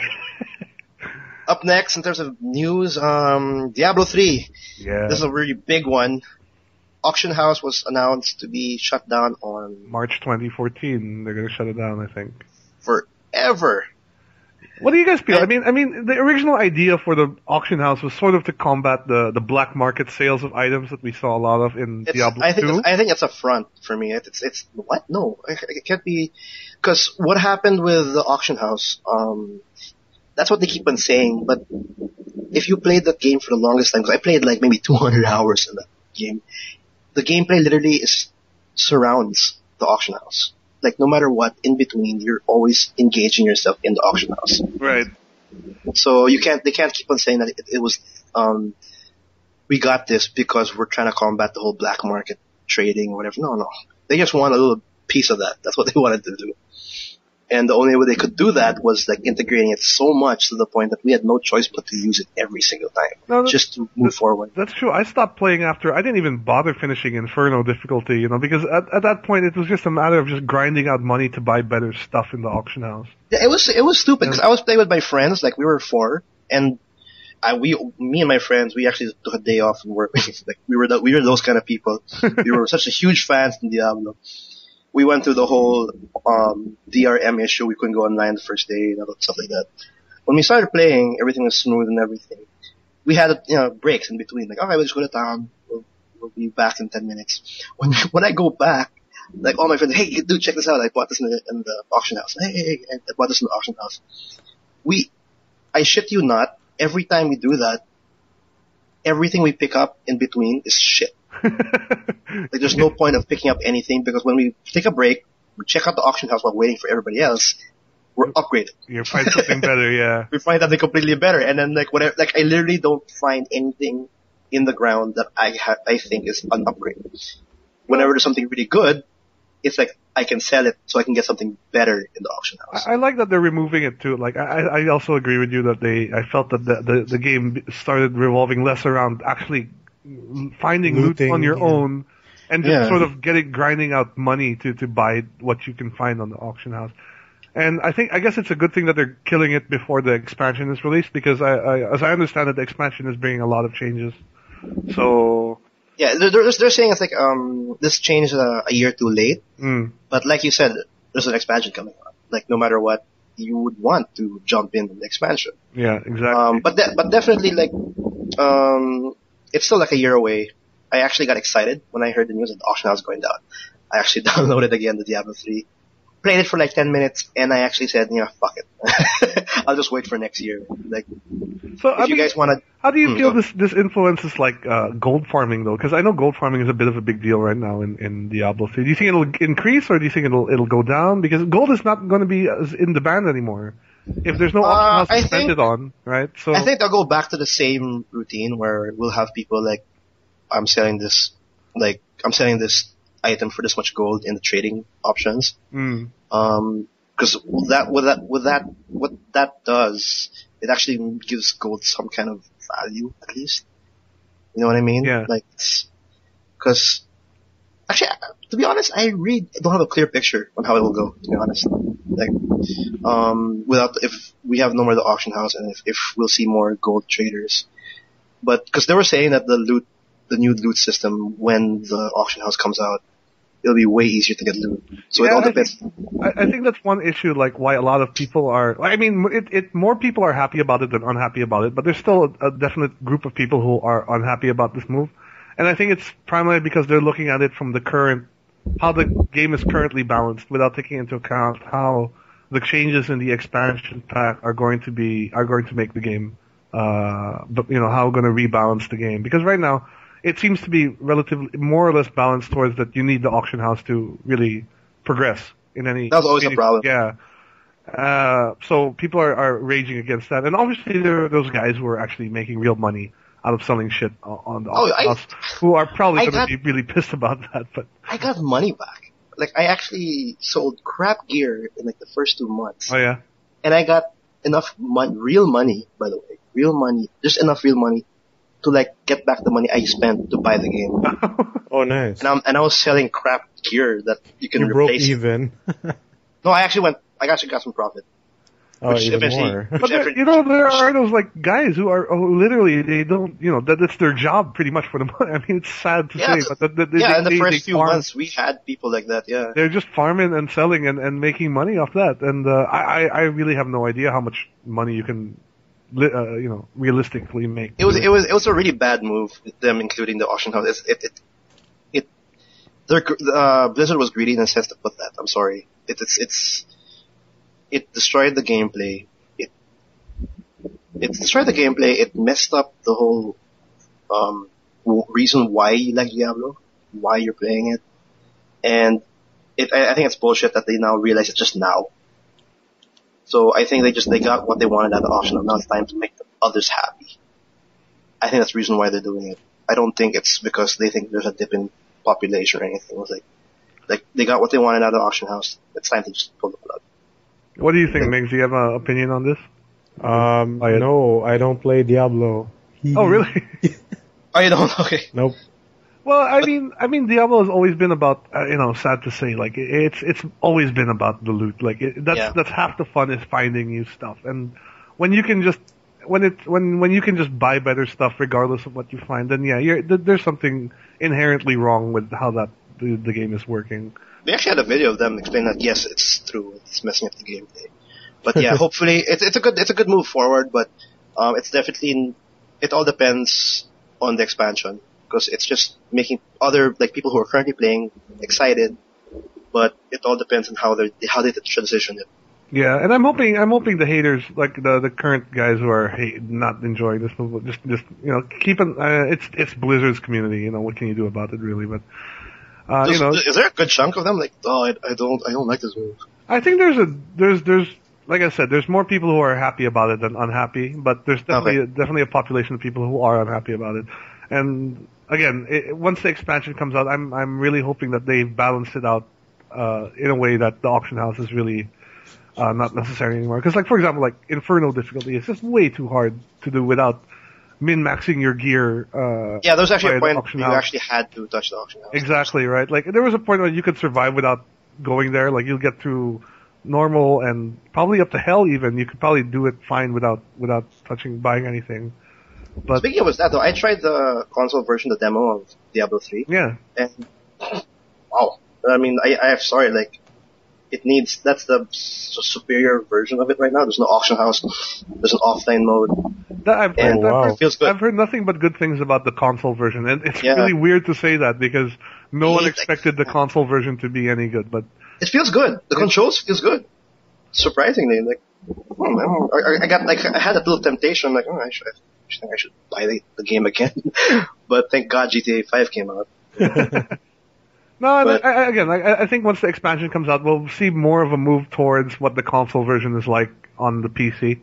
Up next, in terms of news, Diablo 3. Yeah. This is a really big one. Auction House was announced to be shut down on March 2014, they're gonna shut it down, I think. forever. What do you guys feel? I mean, the original idea for the auction house was sort of to combat the black market sales of items that we saw a lot of in Diablo 2. I think it's a front for me. It's what? No, it can't be. Because what happened with the auction house? That's what they keep on saying. But if you played that game for the longest time, because I played like maybe 200 hours in that game, the gameplay literally surrounds the auction house. Like no matter what, in between, you're always engaging yourself in the auction house. Right. So they can't keep on saying that it was, we got this because we're trying to combat the whole black market trading or whatever. No. They just want a little piece of that. That's what they wanted to do. And the only way they could do that was like integrating it so much to the point that we had no choice but to use it every single time. Just to move forward. That's true. I stopped playing after. I didn't even bother finishing Inferno difficulty, because at that point it was just a matter of just grinding out money to buy better stuff in the auction house. Yeah, it was stupid because I was playing with my friends, like we were 4, and me and my friends, we actually took a day off from work. Like we were those kind of people. We were such a huge fans in Diablo. We went through the whole DRM issue. We couldn't go online the first day and stuff like that. When we started playing, everything was smooth and everything. We had breaks in between. Like, okay, we'll just go to town. We'll be back in 10 minutes. When I go back, like all my friends, hey, dude, check this out. I bought this in the auction house. Hey, I bought this in the auction house. I shit you not, every time we do that, everything we pick up in between is shit. Like there's no point of picking up anything because when we take a break, we check out the auction house while waiting for everybody else, we're upgraded. You find something better, yeah. We find something completely better, and then like whatever, like I literally don't find anything in the ground that I think is an upgrade. Whenever there's something really good, it's like I can sell it so I can get something better in the auction house. I like that they're removing it too. Like I also agree with you that I felt that the game started revolving less around actually finding loot Looting, on your yeah. own and just Yeah. sort of grinding out money to buy what you can find on the auction house. And I guess it's a good thing that they're killing it before the expansion is released, because as I understand it, the expansion is bringing a lot of changes. So, Yeah, they're saying it's like this change a year too late, but like you said, there's an expansion coming on. Like no matter what, you would want to jump in the expansion. yeah, exactly. But definitely like it's still like a year away. I actually got excited when I heard the news that the auction house going down. I actually downloaded again the Diablo 3. Played it for like 10 minutes, and I actually said, fuck it. I'll just wait for next year. Like, So, if you guys want to... how do you feel this influences like gold farming though? Because I know gold farming is a bit of a big deal right now in Diablo 3. Do you think it'll increase, or do you think it'll go down? Because gold is not going to be as in demand anymore if there's no auction house to spend it on, right? So I think they'll go back to the same routine where we'll have people like, I'm selling this item for this much gold in the trading options. Because what that does, it actually gives gold some kind of value, at least. You know what I mean? Yeah. Like, because actually, to be honest, I really don't have a clear picture on how it will go. To be honest, like, if we have no more the auction house, and if we'll see more gold traders, but because they were saying that the new loot system, when the auction house comes out, it'll be way easier to get loot. So it all depends. I think that's one issue, like why a lot of people are. I mean, more people are happy about it than unhappy about it, but there's still a definite group of people who are unhappy about this move, and I think it's primarily because they're looking at it from how the game is currently balanced, without taking into account how the changes in the expansion pack are going to make the game, but how going to rebalance the game, because right now it seems to be relatively more or less balanced towards that you need the auction house to really progress in any. That was always a problem. Yeah. So people are raging against that, and obviously there are those guys who are actually making real money out of selling shit on the auction house, who are probably going to be really pissed about that. But I got money back. Like, I actually sold crap gear in like the first 2 months. Oh yeah. And I got enough real money, by the way, just enough real money to like get back the money I spent to buy the game. Oh, nice. And I was selling crap gear that you can You broke replace. even. No, I actually got some profit. Oh, Which even eventually- more. But there are those like guys who literally they don't, that's their job pretty much for the money. I mean, it's sad to say, but in the first few months we had people like that. Yeah, they're just farming and selling and making money off that. And I really have no idea how much money you can, realistically make. it was a really bad move with them including the auction house. Blizzard was greedy in the sense to put that. I'm sorry. It destroyed the gameplay. It destroyed the gameplay. It messed up the whole reason why you like Diablo, why you're playing it, and I think it's bullshit that they now realize it just now. So I think they got what they wanted at the auction. Now it's time to make the others happy. I think that's the reason why they're doing it. I don't think it's because they think there's a dip in population or anything. It was like they got what they wanted out of the auction house. It's time to just pull the plug. What do you think, Migs? Do you have an opinion on this? No, I don't play Diablo. Oh, really? Oh, you don't? Okay. Nope. Well, I mean, Diablo has always been about, sad to say, like it's always been about the loot. Like that's half the fun is finding new stuff, and when you can just when you can just buy better stuff regardless of what you find, then there's something inherently wrong with how the game is working. We actually had a video of them explaining that yes, it's true, it's messing up the gameplay. But yeah, hopefully it's a good move forward. But it's definitely it all depends on the expansion. Because it's just making other people who are currently playing excited, but it all depends on how they transition it. Yeah, and I'm hoping the haters, like the current guys who are not enjoying this move, just keep it's Blizzard's community. What can you do about it, really? But is there a good chunk of them like, I don't like this move? I think there's like I said, there's more people who are happy about it than unhappy, but there's definitely a population of people who are unhappy about it. And again, once the expansion comes out, I'm really hoping that they balance it out in a way that the auction house is really not necessary anymore. Because, for example, Inferno difficulty is just way too hard to do without min-maxing your gear. Yeah, there was actually by a the point auction where you house. actually had to touch the auction house. Exactly, right? Like, there was a point where you could survive without going there. Like, you'll get through normal and probably up to hell even. You could probably do it fine without buying anything. But, Speaking of that, though, I tried the console version, the demo of Diablo 3, yeah. and wow. I mean, I'm sorry, like, that's the superior version of it right now. There's no auction house. There's an offline mode. wow. It feels good. I've heard nothing but good things about the console version, and it's Yeah. really weird to say that because no one Yeah, expected the console version to be any good. But It feels good. The controls feels good. Surprisingly, like, oh man, I had a little temptation, like, I should buy the game again. But thank God GTA 5 came out. no, But- I think once the expansion comes out, we'll see more of a move towards what the console version is like on the PC.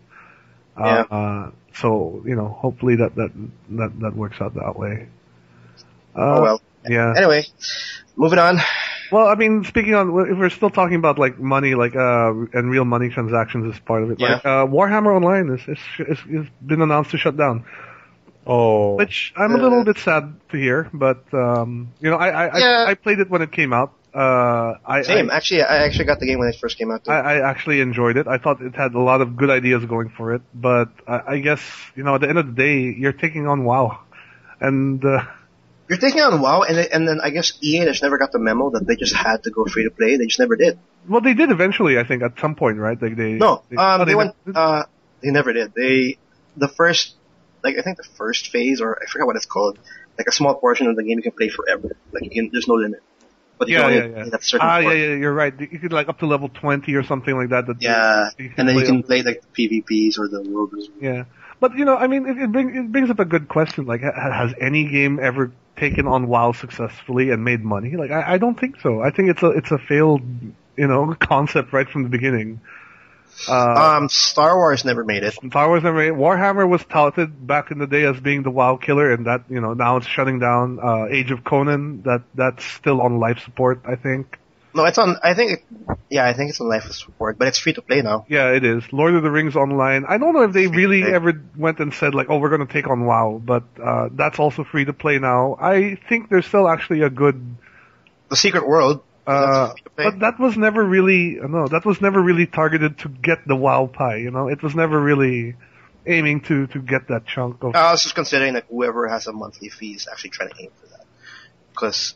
So hopefully that works out that way. Oh well. Yeah. Anyway, moving on. Well, I mean, speaking on, if we're still talking about like money, like and real money transactions as part of it. Yeah. Like Warhammer Online is been announced to shut down, Oh. which I'm a little bit sad to hear. But I played it when it came out. Same. Actually, I actually got the game when it first came out. Too. I actually enjoyed it. I thought it had a lot of good ideas going for it. But I guess at the end of the day, you're taking on WoW, and You're taking on WoW, and then I guess EA just never got the memo that they just had to go free to play. They just never did. well, they did eventually. I think at some point, right? Like they They never did. The first, like I think the first phase, or I forgot what it's called, like a small portion of the game you can play forever. Like there's no limit. But you can only play that certain portion. You're right. You could like up to level 20 or something like that. Yeah, and then you can up- play like the PvPs or the world. Yeah, but I mean, it brings up a good question. Like, has any game ever taken on WoW successfully and made money? Like, I don't think so. I think it's a failed concept right from the beginning. Star Wars never made it. Star Wars never made. Warhammer was touted back in the day as being the WoW killer, and that now it's shutting down. Age of Conan, that's still on life support, I think. No, it's on. I think it's on life support, but it's free to play now. Yeah, it is. Lord of the Rings Online. I don't know if they really ever went and said like, oh, we're going to take on WoW, but that's also free to play now. I think there's still actually a good. The Secret World. That's free to play. But that was never really targeted to get the WoW pie. It was never really aiming to get that chunk of. I was just considering that whoever has a monthly fee is actually trying to aim for that, because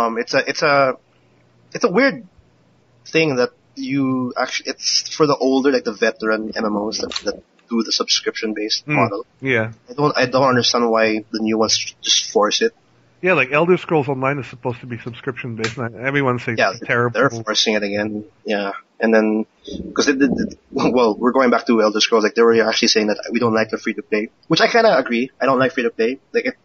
it's a weird thing that you actually it's for the older, like the veteran MMOs that do the subscription based model. Yeah. I don't understand why the new ones just force it. Yeah, like Elder Scrolls Online is supposed to be subscription based. Everyone says it's terrible. They're forcing it again. Yeah, and then because we're going back to Elder Scrolls. Like they were actually saying that we don't like the free to play, which I kind of agree. I don't like free to play. Like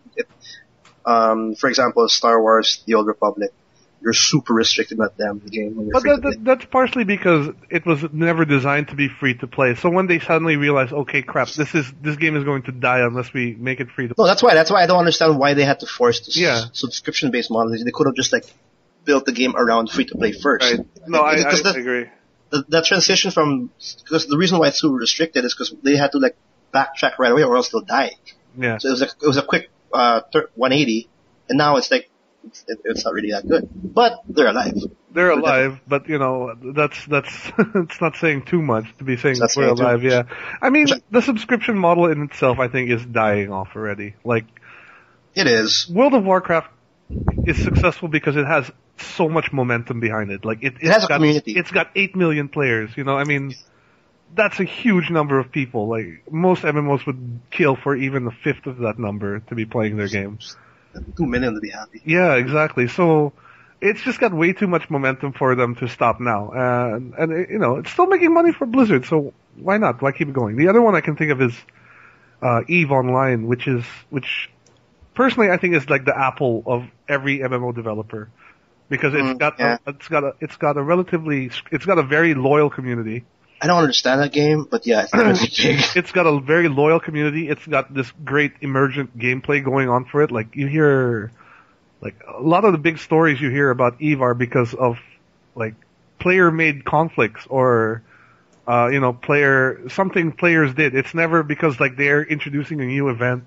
for example, Star Wars: The Old Republic. You're super restricted at the game when you're But free to play. that's partially because it was never designed to be free to play. So when they suddenly realize, okay, crap, this game is going to die unless we make it free to play. No, that's why I don't understand why they had to force this Yeah. subscription based model. They could have just like built the game around free to play first. Right. No, I agree. The transition because the reason why it's so restricted is because they had to like backtrack right away or else they'll die. Yeah. So it was a quick 180, and now it's like it's not really that good. But they're alive. They're alive, but that's it's not saying too much to be saying That's we're saying too alive. much. Yeah, I mean the subscription model in itself, I think, is dying off already. Like It is. World of Warcraft is successful because it has so much momentum behind it. Like it has a community. It's got 8 million players. I mean, that's a huge number of people. Like most MMOs would kill for even a fifth of that number to be playing their games. 2 million to be happy. Yeah, exactly. So it's just got way too much momentum for them to stop now. And it's still making money for Blizzard, so why not? Why keep it going? The other one I can think of is EVE Online, which personally I think is like the Apple of every MMO developer, because it's got a very loyal community. I don't understand that game, but yeah, it's really big. It's got a very loyal community. It's got this great emergent gameplay going on for it. Like you hear, like a lot of the big stories you hear about EVE are because of like player-made conflicts or something players did. It's never because like they're introducing a new event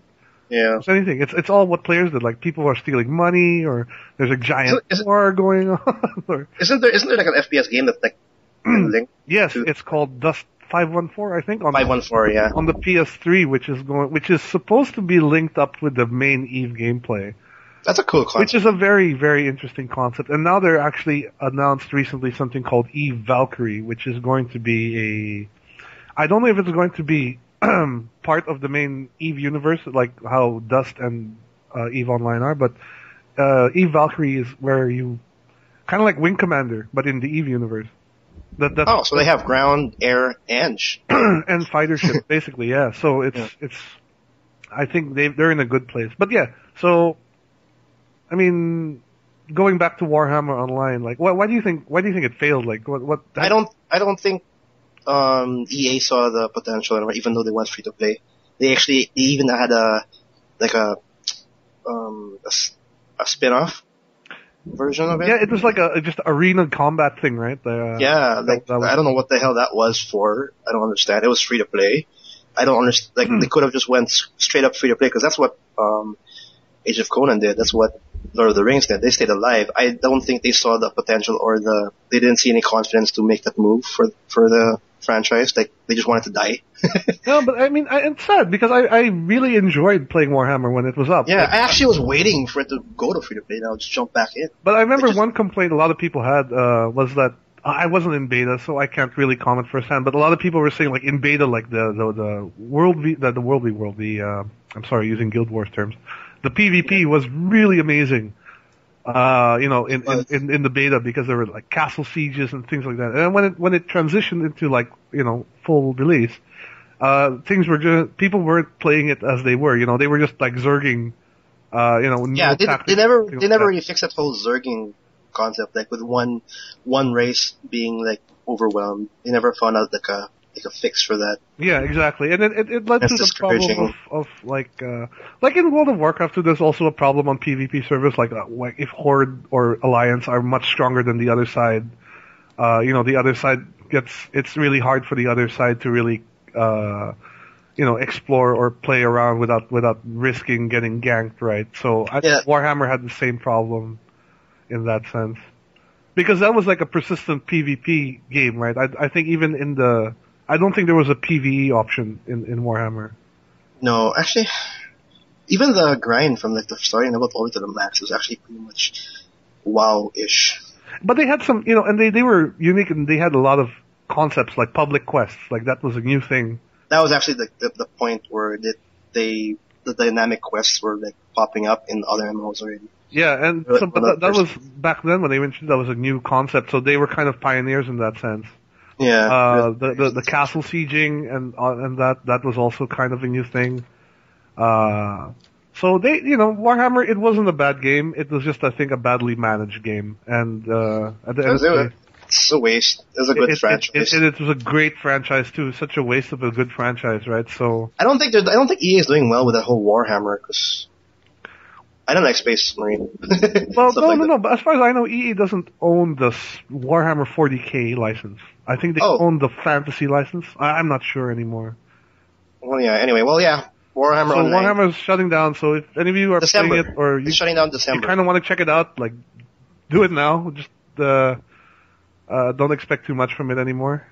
Yeah. It's anything. It's all what players did. Like people are stealing money, or there's a giant war going on. Or, Isn't there like an FPS game that's like linked yes, to it's called Dust 514, I think, on 514? Yeah. on the PS3, which is supposed to be linked up with the main Eve gameplay. That's a cool concept. Which is a very, very interesting concept. And now they're actually announced recently something called Eve Valkyrie, which is going to be I don't know if it's going to be part of the main Eve universe, like how Dust and Eve Online are, but Eve Valkyrie is where you, kind of like Wing Commander, but in the Eve universe. So they have ground, air, and and fighter ship, basically, yeah. So it's, I think they're in a good place. But yeah, so, I mean, going back to Warhammer Online, like, why do you think it failed? Like, what? I don't think EA saw the potential anymore, even though they went free to play. They even had a spin-off version of it. Yeah, it was like a just arena combat thing, right? I don't know what the hell that was for. I don't understand. It was free to play. I don't understand. Like they could have just went straight up free to play, because that's what Age of Conan did. That's what Lord of the Rings did. They stayed alive. I don't think they saw the potential, or they didn't see any confidence to make that move for the franchise. Like they just wanted to die. No, but I mean, it's sad because I really enjoyed playing Warhammer when it was up. Yeah, I actually was waiting for it to go to free to play. Now just jump back in. But I remember one complaint a lot of people had was that I wasn't in beta, so I can't really comment firsthand. But a lot of people were saying, like in beta, like the I'm sorry, using Guild Wars terms, the PvP was really amazing. In the beta, because there were like castle sieges and things like that. And when it transitioned into like, full release, people weren't playing it as they were, they were just like zerging, Yeah, they never really fixed that whole zerging concept, like with one race being like overwhelmed. They never found out like a fix for that. Yeah, exactly. And it led to the problem of like in World of Warcraft 2, there's also a problem on PvP servers, like if Horde or Alliance are much stronger than the other side, the other side it's really hard for the other side to really, explore or play around without risking getting ganked, right? So Warhammer had the same problem in that sense. Because that was like a persistent PvP game, right? I think even I don't think there was a PvE option in Warhammer. No, actually, even the grind from like the starting level all the way to the max was actually pretty much WoW-ish. But they had some, and they were unique, and they had a lot of concepts like public quests. Like that was a new thing. That was actually the point where the dynamic quests were like popping up in other MMOs already. Yeah, and that was back then when they mentioned that was a new concept, so they were kind of pioneers in that sense. Yeah. The castle sieging and that was also kind of a new thing. So they, Warhammer, it wasn't a bad game. It was just, I think, a badly managed game. And at the end of the day, it's a waste. It was a good franchise. It was a great franchise too. Such a waste of a good franchise, right? So I don't think EA is doing well with that whole Warhammer, because I don't like Space Marine. Well, no. But as far as I know, EA doesn't own the Warhammer 40K license. I think they own the Fantasy license. I'm not sure anymore. Well, yeah. Anyway, Warhammer. So Online. Warhammer is shutting down. So if any of you are playing it, or it's shutting down December, you kind of want to check it out, like do it now. Just don't expect too much from it anymore.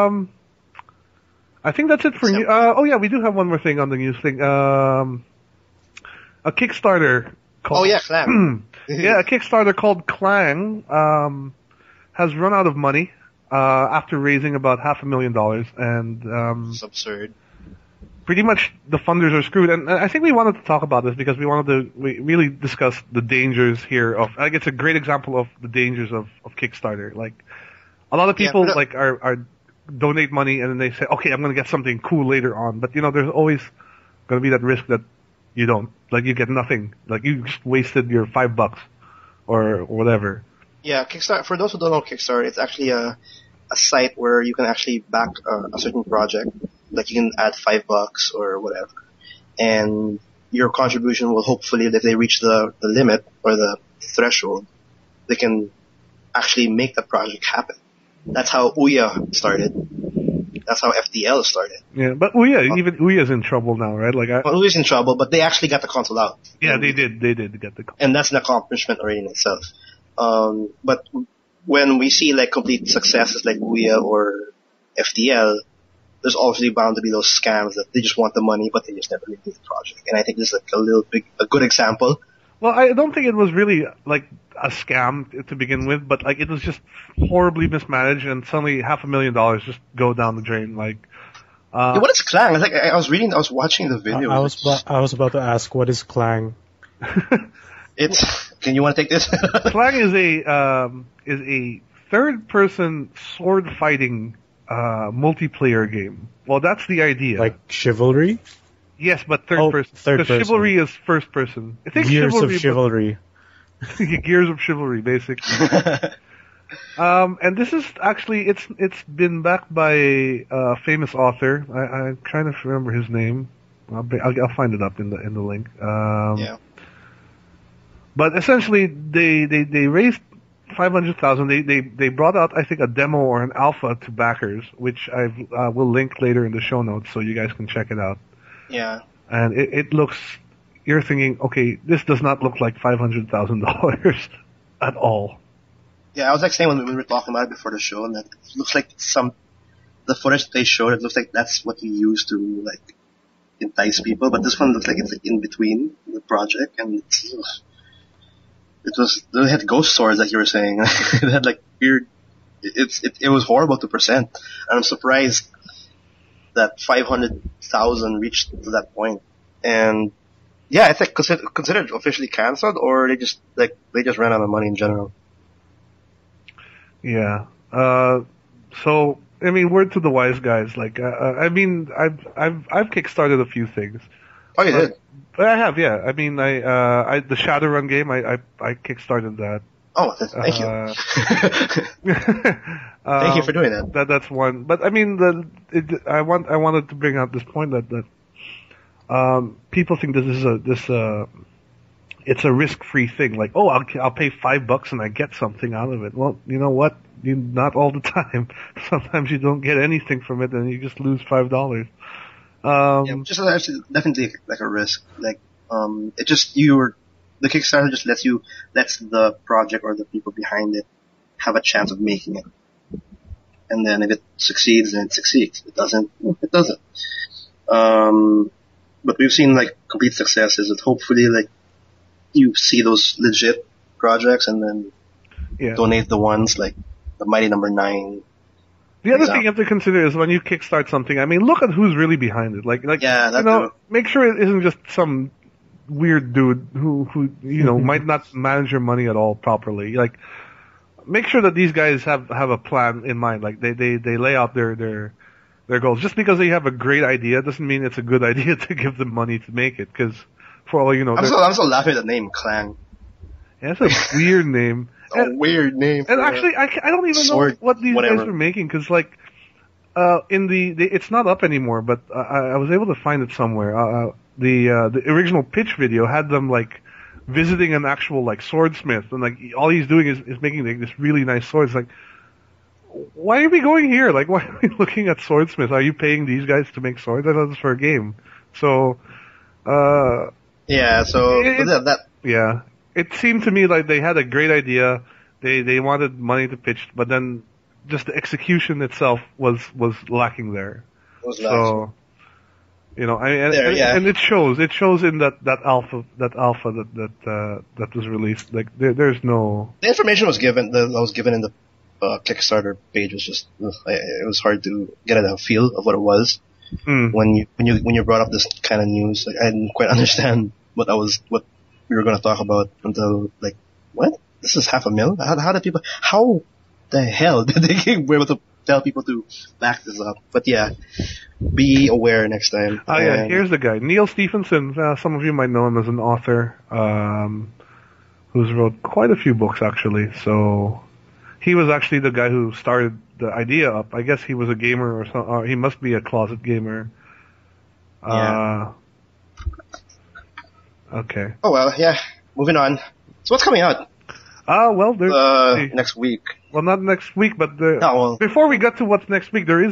I think that's it for you. We do have one more thing on the news thing. A Kickstarter called... Oh, yeah, Clang. a Kickstarter called Clang has run out of money after raising about $500,000, and it's absurd. Pretty much the funders are screwed, and I think we wanted to talk about this because we really discuss the dangers here of... Like, it's a great example of the dangers of Kickstarter. Like, a lot of people are donate money and then they say, okay, I'm going to get something cool later on, but there's always going to be that risk that you don't. Like, you get nothing. Like, you just wasted your $5 or whatever. Yeah, Kickstarter, for those who don't know Kickstarter, it's actually a site where you can actually back a certain project. Like, you can add $5 or whatever. And your contribution will hopefully, if they reach the limit or the threshold, they can actually make the project happen. That's how Ouya started. That's how FTL started. Yeah, but Ouya, even Ouya's in trouble now, right? Like, Well, Louis in trouble, but they actually got the console out. yeah, they did get the. And that's an accomplishment already in itself. But when we see like complete successes like Ouya or FTL, there's obviously bound to be those scams that they just want the money, but they just never really do the project. And I think this is like a good example. Well, I don't think it was really like a scam to begin with, but like it was just horribly mismanaged, and suddenly $500,000 just go down the drain. Like, Yeah, what is Clang? I was watching the video. I was about to ask, what is Clang? Can you want to take this? Clang is a third-person sword fighting multiplayer game. Well, that's the idea. Like Chivalry? Yes, but third Oh, person. third Because person. Chivalry is first person. I think Gears Chivalry, of Chivalry. Gears of Chivalry, basically. And this is actually it's been backed by a famous author. I'm trying to remember his name. I'll find it up in the link. Yeah. But essentially, they raised $500,000. They brought out, I think, a demo or an alpha to backers, which I will link later in the show notes so you guys can check it out. Yeah. And it looks. You're thinking, okay, this does not look like $500,000 at all. Yeah, I was like saying when we were talking about it before the show, and that it looks like the footage they showed, it looks like that's what you use to like entice people, but this one looks like it's like in between the project, and they had ghost swords like you were saying. It had like weird, it was horrible to present, and I'm surprised that 500,000 reached to that point. And yeah, I think considered officially cancelled, or they just ran out of money in general. Yeah. So I mean, word to the wise guys. Like, I mean, I've kickstarted a few things. Oh, you did? But I have, yeah. I mean, the Shadowrun game, I kickstarted that. Oh, thank you. Thank you for doing that. That's one. But I mean, I wanted to bring out this point that people think that it's a risk-free thing. Like, oh, I'll pay $5 and I get something out of it. Well, you know what? Not all the time. Sometimes you don't get anything from it, and you just lose $5. Yeah, just actually definitely like a risk. Like, the Kickstarter just lets the project or the people behind it have a chance of making it. And then if it succeeds, then it succeeds. If it doesn't, it doesn't. But we've seen like complete successes that hopefully like you see those legit projects and then donate the ones like the Mighty Number 9. The other thing you have to consider is when you kickstart something, I mean, look at who's really behind it. Like make sure it isn't just some weird dude who might not manage your money at all properly. Like, make sure that these guys have a plan in mind. Like, they lay out their goals. Just because they have a great idea doesn't mean it's a good idea to give them money to make it. Because for all you know, I'm so laughing at the name Clang. Yeah, it's a weird name. Weird name. And actually, I don't even know what these guys are making, because like, it's not up anymore, but I was able to find it somewhere. The original pitch video had them like visiting an actual like swordsmith, and like all he's doing is making like this really nice sword. It's like, why are we going here? Like, why are we looking at swordsmiths? Are you paying these guys to make swords? I thought it was for a game. So, yeah. So yeah. It seemed to me like they had a great idea. They wanted money to pitch, but then just the execution itself was lacking there. So, and it shows. It shows in that alpha that was released. Like there's no. The information was given. That was given in the Kickstarter page was just. It was hard to get a feel of what it was. When you brought up this kind of news, like, I didn't quite understand what we were going to talk about until like, what? This is $500,000? How the hell did they be able to tell people to back this up? But yeah, be aware next time. Oh yeah, here's the guy, Neil Stephenson. Some of you might know him as an author, who's wrote quite a few books actually. So he was actually the guy who started the idea up. I guess he was a gamer or something. Or he must be a closet gamer. Yeah. Okay. Oh well, yeah. Moving on. So what's coming out? Well, there's next week. Well, not next week, but before we get to what's next week, there is a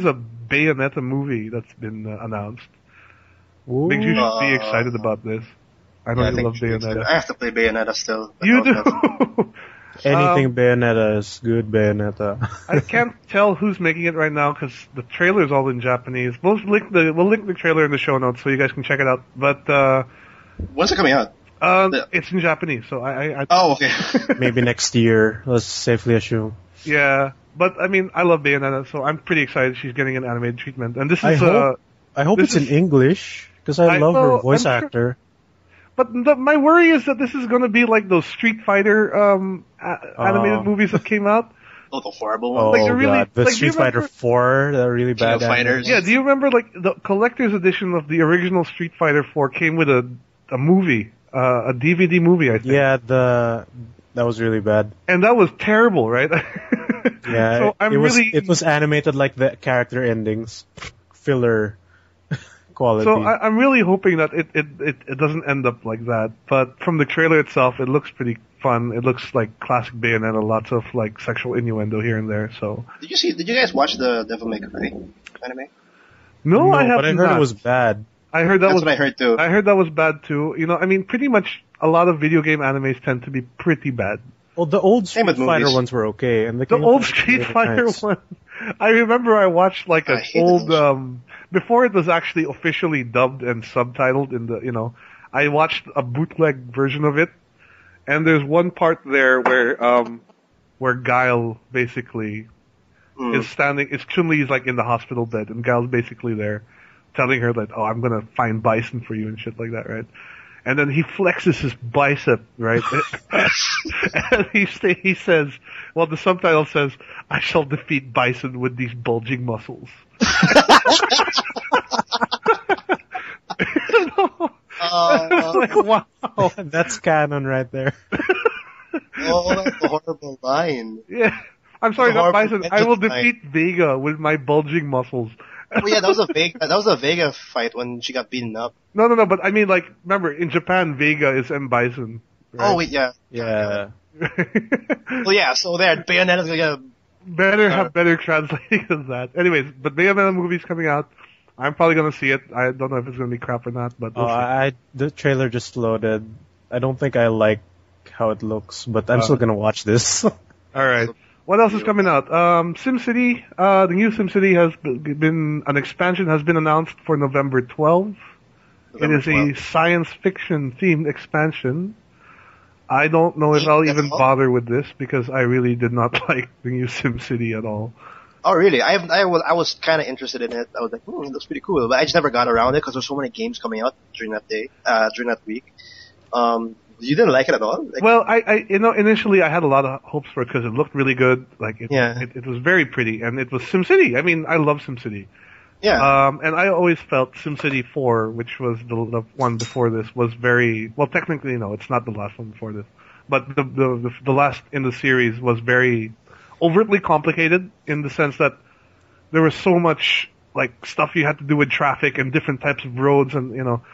Bayonetta movie that's been announced. Ooh. Makes you should be excited about this. I know Yeah, I you think love Bayonetta. I have to play Bayonetta still. but You I'll definitely- do. Anything Bayonetta is good Bayonetta. I can't tell who's making it right now because the trailer's all in Japanese. We'll link the trailer in the show notes so you guys can check it out. But When's it coming out? Yeah. it's in Japanese, so I Oh, okay. Maybe next year, let's safely assume. yeah. But I mean, I love Bayonetta, so I'm pretty excited she's getting an animated treatment. And this I is hope this it's in is- English, because I I love know, her voice I'm sure. actor. But my worry is that this is going to be like those Street Fighter animated movies that came out. Oh, the horrible Oh one. Like, they're really- god, the like, do Street you Fighter remember- 4, the really King of bad Fighters. Yeah, do you remember like the collector's edition of the original Street Fighter 4 came with a movie, a DVD movie, I think. Yeah, that was really bad. And that was terrible, right? Yeah, So I'm it was animated like the character endings, filler quality. So I'm really hoping that it doesn't end up like that. But from the trailer itself, it looks pretty fun. It looks like classic Bayonetta, lots of like sexual innuendo here and there. So Did you guys watch the Devil May Cry anime? no, I but have I heard not. it was bad. I heard that That's was. what I heard too. I heard that was bad too. You know, I mean, pretty much a lot of video game animes tend to be pretty bad. Well, the old Same Street with Fighter movies. ones were okay, and The old Street Fighter one. I remember I watched like I an hated old those. before it was actually officially dubbed and subtitled in the, you know, I watched a bootleg version of it, and there's one part there where Guile basically is standing, it's Chun-Li's like in the hospital bed, and Guile's basically there telling her that, oh, I'm gonna find Bison for you and shit like that, right? And then he flexes his bicep, right? And he says, well, the subtitle says, I shall defeat Bison with these bulging muscles. Like, wow. That's canon right there. Oh, that's a horrible line. Yeah. I'm sorry, Horrible not Bison. I will line. defeat Vega with my bulging muscles. Oh yeah, that was a Vega fight when she got beaten up. No, but I mean, like, remember, in Japan, Vega is M. Bison. Right? Oh wait, yeah. Yeah. Well, yeah. So there, Bayonetta's gonna get. Better have better translating than that. Anyways, but Bayonetta movie's coming out. I'm probably gonna see it. I don't know if it's gonna be crap or not, but we'll see. The trailer just loaded. I don't think I like how it looks, but I'm still gonna watch this. Alright. What else is coming out? SimCity, the new SimCity has been, an expansion has been announced for November 12th. It is a science fiction themed expansion. I don't know if I'll even bother with this because I really did not like the new SimCity at all. Oh really? I was kind of interested in it. I was like, it looks pretty cool, but I just never got around it because there's so many games coming out during that week. You didn't like it at all? Like, Well, I initially I had a lot of hopes for it because it looked really good. Like, Yeah. it was very pretty, and it was SimCity. I mean, I love SimCity. yeah. And I always felt SimCity 4, which was the one before this, was very, well, technically, no, it's not the last one before this, but the last in the series was very overtly complicated in the sense that there was so much, like, stuff you had to do with traffic and different types of roads and, you know,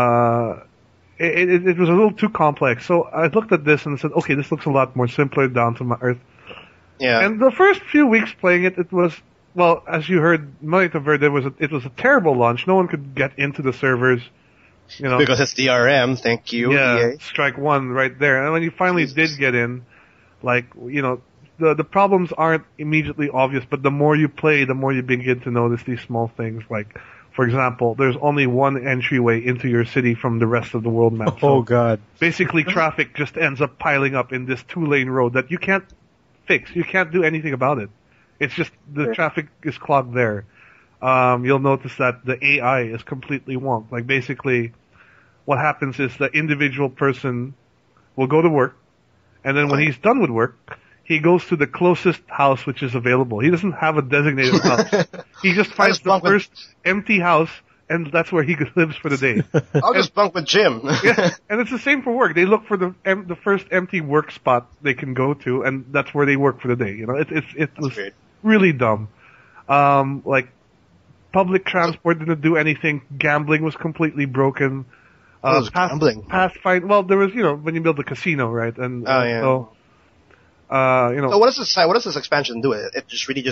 it was a little too complex. So I looked at this and said, okay, this looks a lot more simpler, down to earth. yeah. And the first few weeks playing it, it was, well, as you heard, Monolith Verde it was a terrible launch. No one could get into the servers, you know. Because it's DRM. Thank you. Yeah, EA. strike one right there. And when you finally did get in, like, you know, the problems aren't immediately obvious, but the more you play, the more you begin to notice these small things. Like, for example, there's only one entryway into your city from the rest of the world map. Oh So god. basically, traffic just ends up piling up in this 2-lane road that you can't fix. You can't do anything about it. It's just the traffic is clogged there. You'll notice that the AI is completely wonk. Like, basically, what happens is the individual person will go to work, and then when he's done with work, he goes to the closest house which is available. He doesn't have a designated house. He just finds the first empty house, and that's where he lives for the day. I'll just bunk with Jim. Yeah, and it's the same for work. They look for the first empty work spot they can go to, and that's where they work for the day. You know, it was weird. really dumb. Like, public transport didn't do anything. Gambling was completely broken. What was gambling? Well, there was, you know, when you build a casino, right? And Oh, yeah. so, you know, So what does this expansion do? It just really just like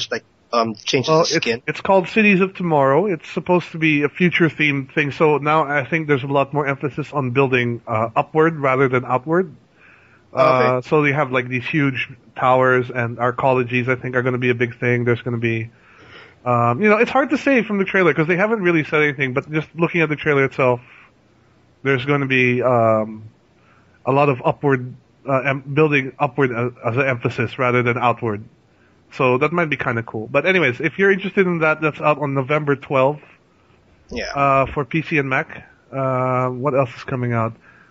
changes Well, the skin. it's called Cities of Tomorrow. It's supposed to be a future-themed thing. So now I think there's a lot more emphasis on building upward rather than outward. Okay. So they have like these huge towers, and arcologies I think are going to be a big thing. There's going to be, it's hard to say from the trailer because they haven't really said anything. But just looking at the trailer itself, there's going to be a lot of upward, building upward as an emphasis rather than outward. So that might be kind of cool. But anyways, if you're interested in that, that's out on November 12th Yeah. for PC and Mac. What else is coming out?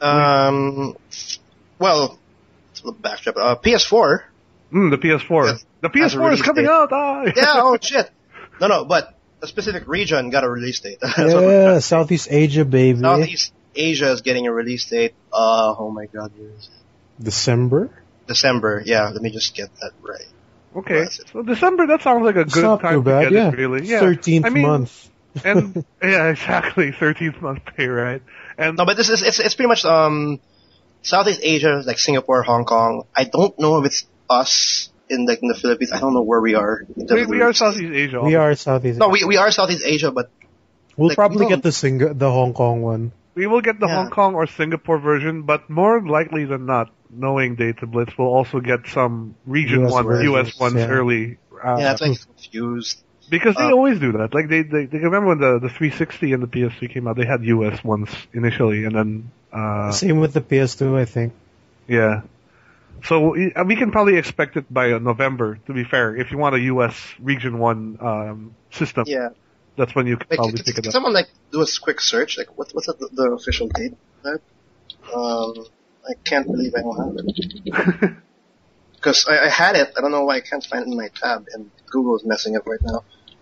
Well, backstrap. PS4. The PS4. Yes. The Has a PS4 is release coming date. out! Ah! Yeah. Oh shit. No, but a specific region got a release date. That's what Yeah, Southeast Asia, baby. Southeast Asia is getting a release date. Oh my god, where is it? December? December. Yeah, let me just get that right. Okay, That's it. so December, that sounds like a It's good not time too bad, to get yeah. it, really. Yeah. 13th I mean, month. And, yeah, exactly, 13th month pay, right? And, No, but this is it's pretty much Southeast Asia, like Singapore, Hong Kong. I don't know if it's us in the Philippines. I don't know where we are. In terms of we the are release date. Southeast Asia. We are Southeast No, we are Southeast Asia, but We'll like, probably we get the Hong Kong one. We will get the Yeah. Hong Kong or Singapore version, but more likely than not, knowing Data Blitz, we'll also get some region US one, versions, US ones yeah. early. yeah, that's why I'm confused. Because they Uh, always do that. Like they remember when the 360 and the PS3 came out, they had US ones initially, and then Same with the PS2, I think. yeah. So we can probably expect it by November. To be fair, if you want a US region one system, Yeah. that's when you can Like, probably can, pick it can up. someone like do a quick search? Like, what's the official date of that? I can't believe I don't have it. Because I had it. I don't know why I can't find it in my tab, and Google is messing up right now.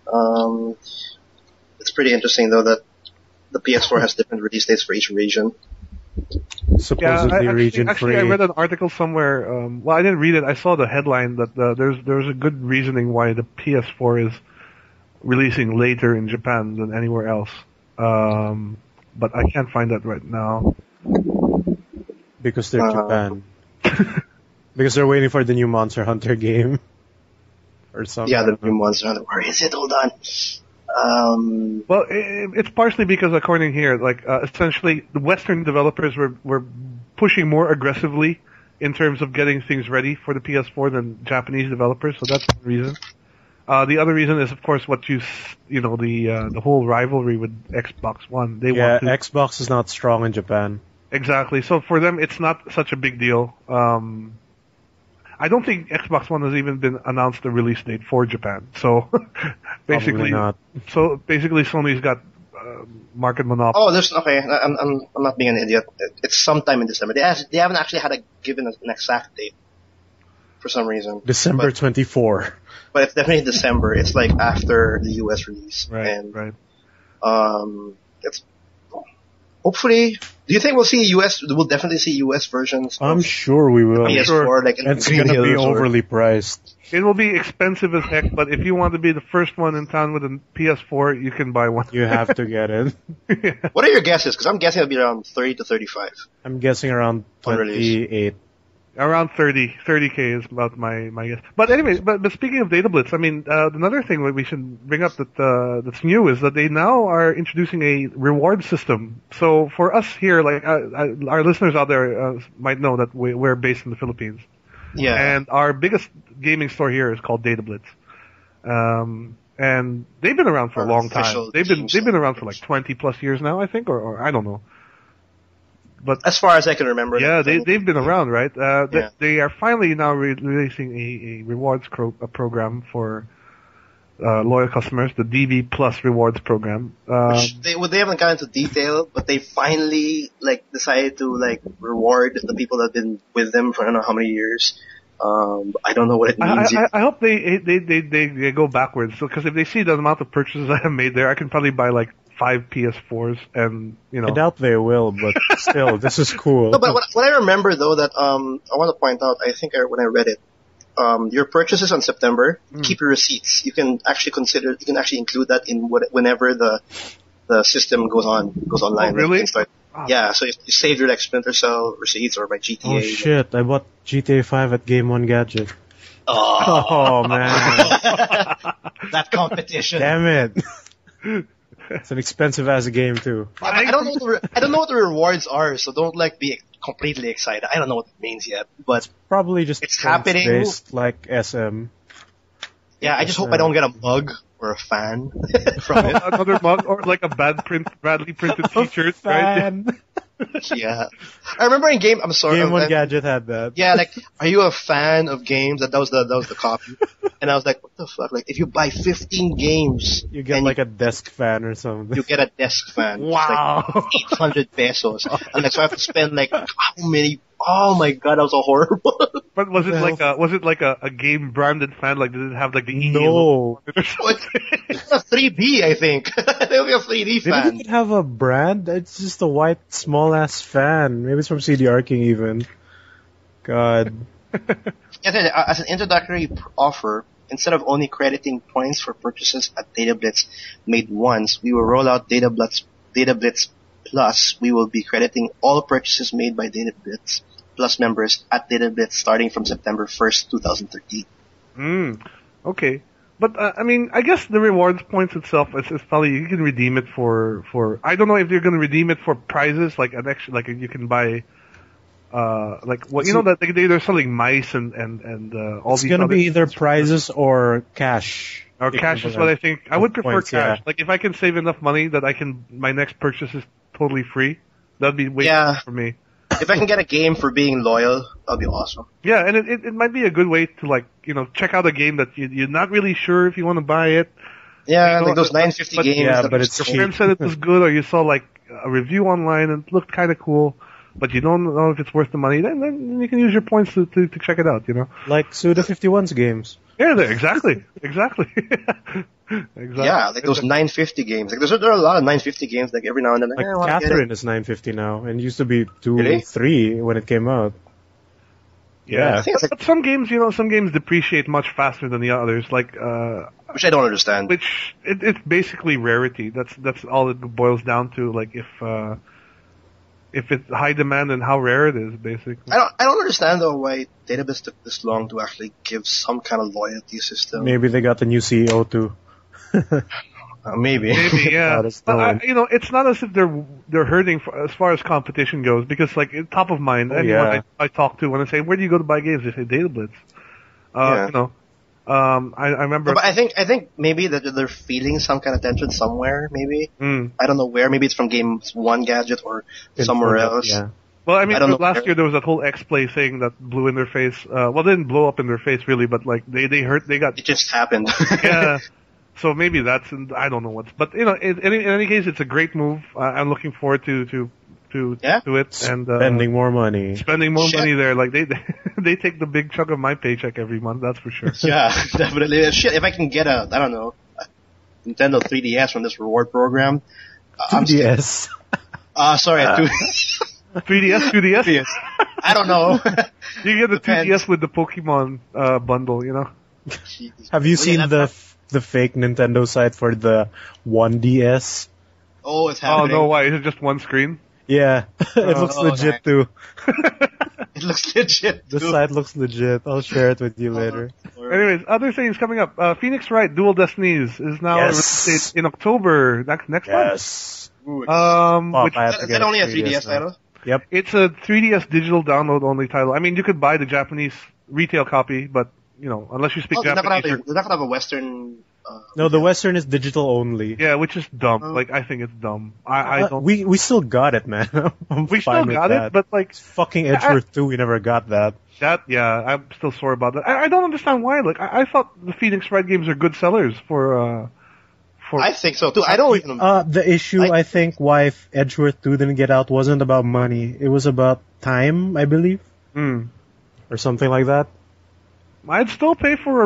It's pretty interesting though that the PS4 has different release dates for each region. Supposedly region actually, free. I read an article somewhere. Well, I didn't read it. I saw the headline that there's a good reasoning why the PS4 is releasing later in Japan than anywhere else. But I can't find that right now. Because they're Japan. Because they're waiting for the new Monster Hunter game. Or something. Yeah, the new Monster Hunter. Where is it? Hold on. Well, it's partially because, according here, essentially the Western developers were pushing more aggressively in terms of getting things ready for the PS4 than Japanese developers. So that's one reason. The other reason is, of course, the whole rivalry with Xbox One. They Yeah, want to Xbox is not strong in Japan. exactly. So for them, it's not such a big deal. I don't think Xbox One has even been announced a release date for Japan. So basically, Probably not. so basically, Sony's got market monopoly. Oh, there's okay. I'm not being an idiot. It's sometime in December. They haven't actually given an exact date for some reason. December 24. But it's definitely December. It's like after the US release. Right, And right. it's hopefully. Do you think we'll definitely see US versions? I'm of sure we will. PS4, sure. like It's Green gonna be Hills or- overly priced. It will be expensive as heck, but if you want to be the first one in town with a PS4, you can buy one. You have to get it. What are your guesses? Because I'm guessing it'll be around 30 to 35. I'm guessing around On release. 28. Around 30K is about my guess. But anyway, but speaking of Data Blitz, I mean, another thing that we should bring up that's new is that they now are introducing a reward system. So for us here, like our listeners out there might know that we're based in the Philippines, Yeah. and our biggest gaming store here is called Data Blitz. And they've been around for a Our long official time. They've been game around for like 20 plus years now, I think, or I don't know. But As far as I can remember. yeah, like, they've been around, right? Yeah. They are finally now releasing a rewards program for loyal customers, the DB Plus Rewards program. which they haven't gone into detail, but they finally decided to reward the people that have been with them for I don't know how many years. I don't know what it means. yet. I hope they go backwards. So, because if they see the amount of purchases I have made there, I can probably buy like 5 PS4s, and I doubt they will, but still, this is cool. No, but what I remember though that I want to point out, I think when I read it, your purchases on September, keep your receipts. You can actually include that in whenever the system goes online. Oh, really? You can start- Yeah, so you save your Splinter Cell receipts or by GTA. Oh shit, I bought GTA 5 at Game 1 Gadget. Oh, Oh man, that competition. damn it! It's an expensive ass game too. I don't know. I don't know what the rewards are, so don't like be completely excited. I don't know what it means yet, but Probably just It's points happening. based like SM. yeah, I just hope I don't get a mug or a fan from it. Another mug or like a badly printed T-shirt, right? Fan. Yeah, I remember in game. I'm sorry. Game One I'm- Gadget had that. Yeah, like, are you a fan of games? That was the copy. And I was like, what the fuck? Like, if you buy 15 games, You get and like a desk fan or something. you get a desk fan. Wow. It's like 800 pesos. And like, so I have to spend like, how many? Oh my god, that was so horrible. But was it The like a game branded fan? Like, did it have like the EE No. logo on it or It's a 3D, I think. It'll be a 3D They fan. didn't even have a brand. It's just a white small ass fan. Maybe it's from CDR King even. God. As an introductory offer, instead of only crediting points for purchases at Data Blitz made once, we will roll out Data Blitz Plus. We will be crediting all purchases made by Data Blitz Plus members at Data Blitz starting from September 1st, 2013. Okay. But I mean, I guess the rewards points itself is probably you can redeem it for I don't know if you're going to redeem it for prizes like an extra like you can buy like what you know that they're selling mice and all It's these gonna other be either prizes or cash. or cash is what I think. I would prefer Points, cash. yeah. Like if I can save enough money that I can my next purchase is totally free, that'd be way Yeah. better for me. If I can get a game for being loyal, that'll be awesome. Yeah, and it might be a good way to like check out a game that you're not really sure if you want to buy it. Yeah, You know, like those 950 but- games. yeah, that but are it's still- cheap. Friend said it was good, or you saw like a review online and it looked kind of cool, but you don't know if it's worth the money. Then you can use your points to check it out. Like Suda51's games. Yeah, exactly. Exactly. Yeah, like those 950 games. Like there are a lot of 950 games. Like every now and then, Like I wanna get it. Catherine is 950 now, and used to be Really? 2-3 when it came out. Yeah, I think it's like, but some games, some games depreciate much faster than the others. Like, which I don't understand. which it's basically rarity. That's all it boils down to. Like if it's high demand and how rare it is, basically. I don't understand though why Database took this long to actually give some kind of loyalty system. Maybe they got the new CEO too. Maybe. Maybe, yeah. Out of But stone. it's not as if they're hurting as far as competition goes, because like top of mind, anyone yeah. I talk to when I say where do you go to buy games, they say Data Blitz. Yeah. I remember. But I think maybe that they're feeling some kind of tension somewhere. Maybe Mm. I don't know where. Maybe it's from Game One Gadget or somewhere else. Yeah. Well, I mean, I don't know. last year there was that whole X-Play thing that blew in their face. Well, they didn't blow up in their face really, but like they got It just happened. yeah. So maybe that's I don't know what's, but in any case, it's a great move. I'm looking forward to Yeah. it and Spending more money. spending more Shit. money there. Like they take the big chunk of my paycheck every month. That's for sure. Yeah, definitely. Shit, if I can get a Nintendo 3DS from this reward program, I'm 2DS. sorry, 3DS, 2DS. I don't know. You get the Depends. 2DS with the Pokemon bundle. Have you Well, seen yeah, the fake Nintendo site for the 1DS? Oh, it's Oh happening. no, why is it just one screen? Yeah, it looks legit too. It looks legit. The too. site looks legit. I'll share it with you later. Anyways, other things coming up. Phoenix Wright Dual Destinies is now Yes. released in October next Yes. Ooh, Fuck, which I have is to that get only a 3DS 3DS now. title? Yep. it's a 3DS digital download only title. I mean, you could buy the Japanese retail copy, but unless you speak Oh, they're not gonna Japanese, have they're not gonna have a Western. No, the Western is digital only. yeah, which is dumb. Oh. Like I think it's dumb. I don't. We still got it, man. I'm We fine still with got that. it, but like Fucking Edgeworth 2, we never got that. that, yeah, I'm still sore about that. I don't understand why. Like I thought the Phoenix Wright games are good sellers for. I think so too. I don't even. The issue, I think, why Edgeworth 2 didn't get out wasn't about money. It was about time, I believe. Mm. Or something like that. I'd still pay for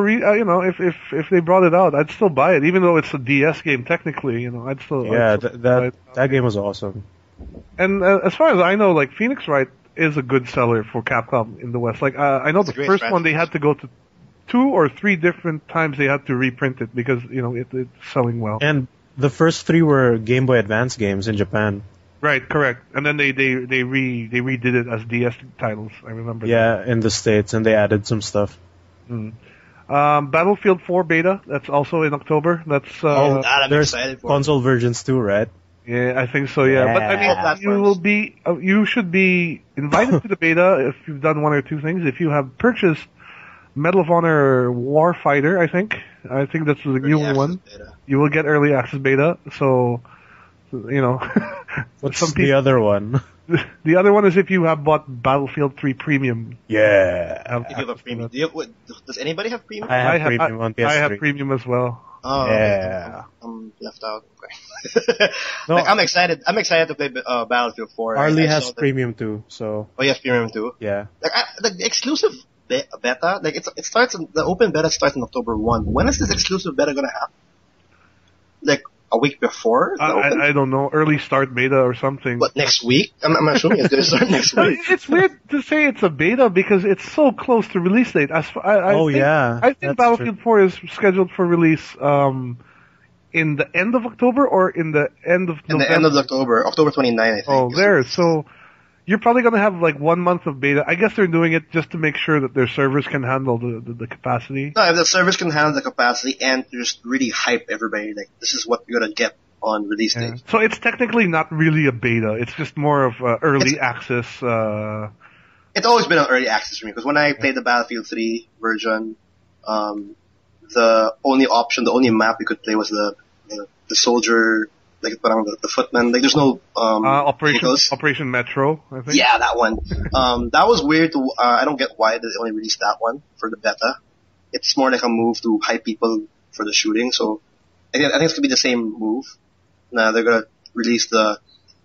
if they brought it out, I'd still buy it, even though it's a DS game technically. I'd still Yeah, I'd still buy it. that game was awesome. And as far as I know, like Phoenix Wright is a good seller for Capcom in the West. Like I know It's the a great first one strategy. they had to go to 2 or 3 different times they had to reprint it because it's selling well. And the first 3 were Game Boy Advance games in Japan. Right, correct. And then they redid it as DS titles. I remember. Yeah, in the States, and they added some stuff. Battlefield 4 beta, that's also in October. That's that I'm There's excited for. console versions too, right? yeah, I think so. Yeah, but I Yeah. mean, you should be invited to the beta if you've done one or two things. If you have purchased Medal of Honor Warfighter, I think that's the Early new access one. beta. You will get early access beta. So, you know, What's some the people. other one? The other one is if you have bought Battlefield 3 Premium. Yeah. If you have a premium, does anybody have premium? I have premium on PS3. I have premium as well. Oh, Yeah. okay. I'm left out. Okay. No. Like, I'm excited. I'm excited to play Battlefield 4. Harley I has saw that- premium too, so Oh, you have premium too. yeah. Like the exclusive beta, like it starts. The open beta starts in October 1. When is this exclusive beta gonna happen? Like a week before? the open? I don't know, early start beta or something. What, next week? I'm assuming it's gonna start next week. It's weird to say it's a beta because it's so close to release date. I think, yeah, I think that's Battlefield 4 is scheduled for release in the end of October or in the end of In November. the end of October 29, I think. Oh, there. So you're probably going to have like 1 month of beta. I guess they're doing it just to make sure that their servers can handle the capacity. No, if the servers can handle the capacity and just really hype everybody, like this is what you're gonna get on release Yeah. date. So it's technically not really a beta. It's just more of early access. It's always been an early access for me because when I played the Battlefield 3 version, the only map you could play was the soldier, like the footman. Like there's no vehicles. Operation Metro, I think. Yeah, that one. That was weird. I don't get why they only released that one for the beta. It's more like a move to hype people for the shooting. So I think it's gonna be the same move. Now they're gonna release because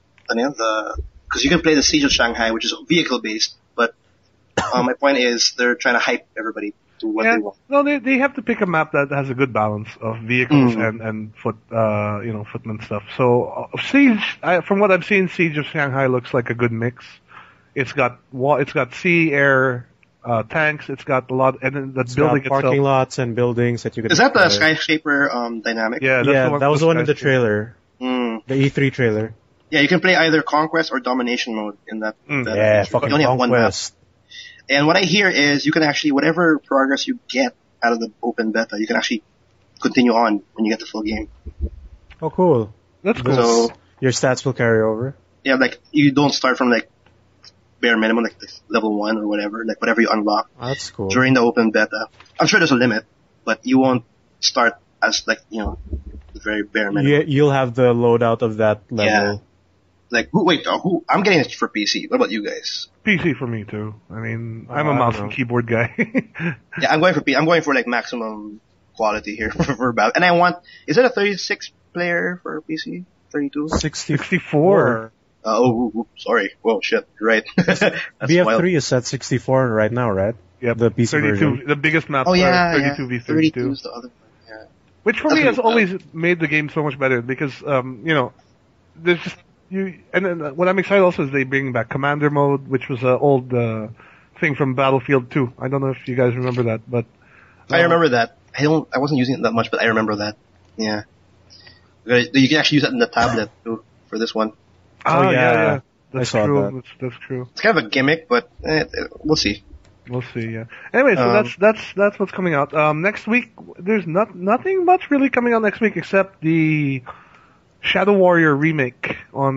you can play the Siege of Shanghai, which is vehicle based. But my point is they're trying to hype everybody to what they want. No, they have to pick a map that has a good balance of vehicles and footman stuff. So Siege, from what I've seen, Siege of Shanghai looks like a good mix. It's got sea, air, tanks. It's got a lot, and then the It's building got parking itself. lots and buildings that you can. Is that the explore. skyscraper dynamic? Yeah, that's Yeah, the one that was the one in the skyscraper. trailer, Mm. the E3 trailer. Yeah, you can play either Conquest or Domination mode in that. that Yeah, adventure. fucking You only have one map. Conquest. And what I hear is you can actually, whatever progress you get out of the open beta, you can actually continue on when you get the full game. Oh, cool. That's cool. So, Your stats will carry over. yeah, like, you don't start from, like, bare minimum, like level 1 or whatever, like, whatever you unlock Oh, that's cool. during the open beta. I'm sure there's a limit, but you won't start as, like, the very bare minimum. You'll have the loadout of that level. Like, I'm getting it for PC. What about you guys? PC for me too. I mean, I'm a I mouse don't and know. keyboard guy. Yeah, I'm going for like maximum quality here for Battle. And I want, is it a 36 player for PC? 32? 64. Sorry. Whoa, shit. You're right. That's BF3 wild. is at 64 right now, right? Yep. The PC 32. version. The biggest map. Oh yeah, 32 v 32 32. is the other one. Yeah. Which for That's me has really always made the game so much better because there's just and then what I'm excited also is they bring back Commander mode, which was an old thing from Battlefield 2. I don't know if you guys remember that, but I remember that. I wasn't using it that much, but I remember that. Yeah. You can actually use that in the tablet too for this one. Oh yeah. That's I saw true. that. That's true. It's kind of a gimmick, but we'll see. We'll see. Yeah. Anyway, so that's what's coming out. Next week, there's nothing much really coming out next week except the Shadow Warrior remake on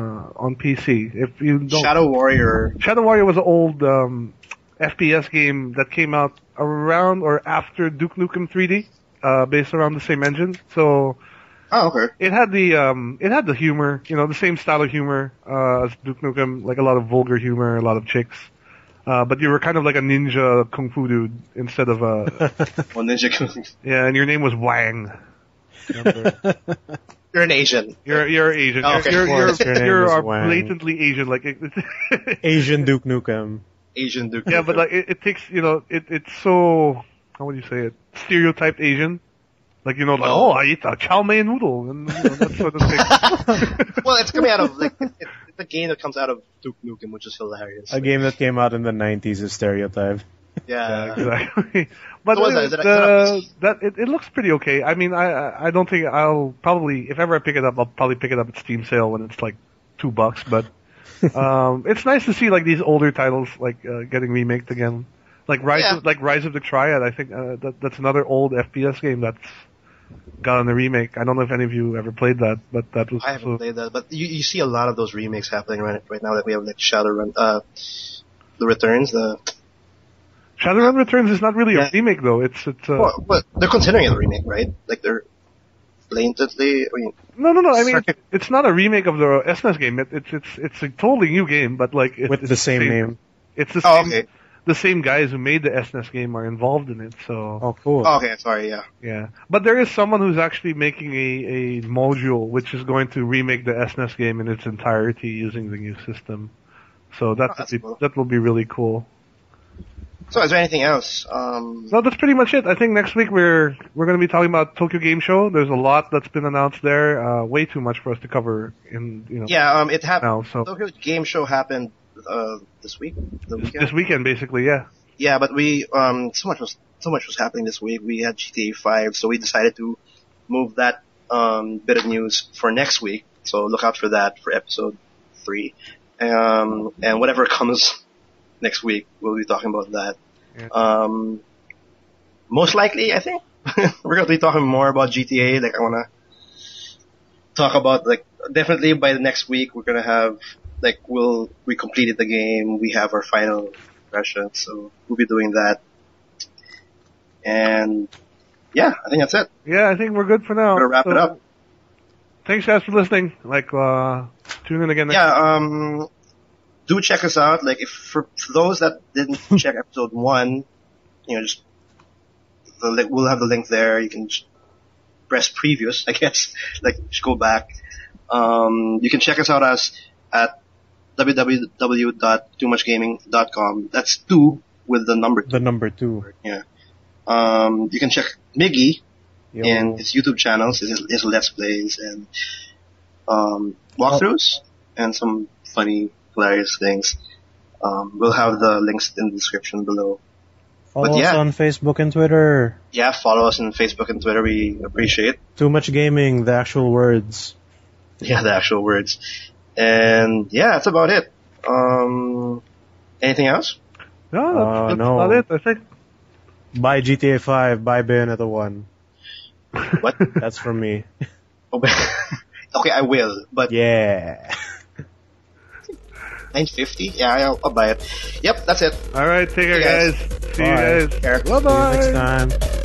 PC. If you don't, Shadow Warrior. Shadow Warrior was an old FPS game that came out around or after Duke Nukem 3D, based around the same engine. So Oh, okay. it had the humor, the same style of humor as Duke Nukem, like a lot of vulgar humor, a lot of chicks. But you were kind of like a ninja kung fu dude instead of a Well, Ninja Kung. yeah, and your name was Wang. Remember? You're an Asian. You're Asian. Oh, okay. You're Of course, your name you're is are Wang. blatantly Asian. Like Asian Duke Nukem. Asian Duke. yeah, but like it takes it's so how would you say it, stereotyped Asian. Like I eat a chow mein noodle and that sort of thing. Well, it's coming out of it's a game that comes out of Duke Nukem, which is hilarious. A game that came out in the 90s is stereotype. Yeah. Exactly. But So what is that? it looks pretty okay. I mean, I don't think I'll probably, if ever I pick it up, I'll probably pick it up at Steam sale when it's like $2. But it's nice to see like these older titles like getting remaked again. Like Rise of the Triad. I think that's another old FPS game that's gotten a remake. I don't know if any of you ever played that, but that was. I haven't played that, but you see a lot of those remakes happening right now. That we have like Shadowrun, the Returns, the. Shadowrun Returns is not really a remake though. It's. Well, but they're considering it a remake, right? Like they're blatantly. I mean, No. I mean, it's not a remake of the SNES game. It's a totally new game, but like with the same name. It's the oh, same. okay. The same guys who made the SNES game are involved in it. So. Oh, cool. Oh, okay, sorry, yeah. Yeah, but there is someone who's actually making a module which is going to remake the SNES game in its entirety using the new system. So that's cool. that will be really cool. So, is there anything else? No, that's pretty much it. I think next week we're going to be talking about Tokyo Game Show. There's a lot that's been announced there. Way too much for us to cover in Yeah, it happened. now. So Tokyo Game Show happened this week. this weekend, basically, yeah. Yeah, but we so much was happening this week. We had GTA 5, so we decided to move that bit of news for next week. So look out for that for episode 3. And whatever comes next week, we'll be talking about that. Yeah. Most likely, I think we're going to be talking more about GTA. Like I want to talk about definitely by the next week we're going to have we completed the game. We have our final impression, so we'll be doing that. And yeah, I think that's it. Yeah, I think we're good for now. We're gonna wrap it up. Thanks guys for listening. Tune in again next Yeah, do check us out. Like for those that didn't check episode 1, just we'll have the link there. You can just press previous, I guess. Just go back. You can check us out at www.toomuchgaming.com. That's 2 with the number 2. The number 2. Yeah. You can check Miggy Yo. in his YouTube channels, his Let's Plays and walkthroughs and some funny, hilarious things. We'll have the links in the description below. Follow us on Facebook and Twitter. Yeah, follow us on Facebook and Twitter. We appreciate. Too Much Gaming, the actual words. Yeah, the actual words. And yeah, that's about it. Anything else? No, that's no. about it, I think. Buy GTA 5, buy Bayonetta 1. What? That's from me. Okay, I will, but Yeah. $9.50? Yeah, I'll buy it. Yep, that's it. All right, take care, Hey, guys. guys. See Bye. you guys. Care. Bye bye. See you next time.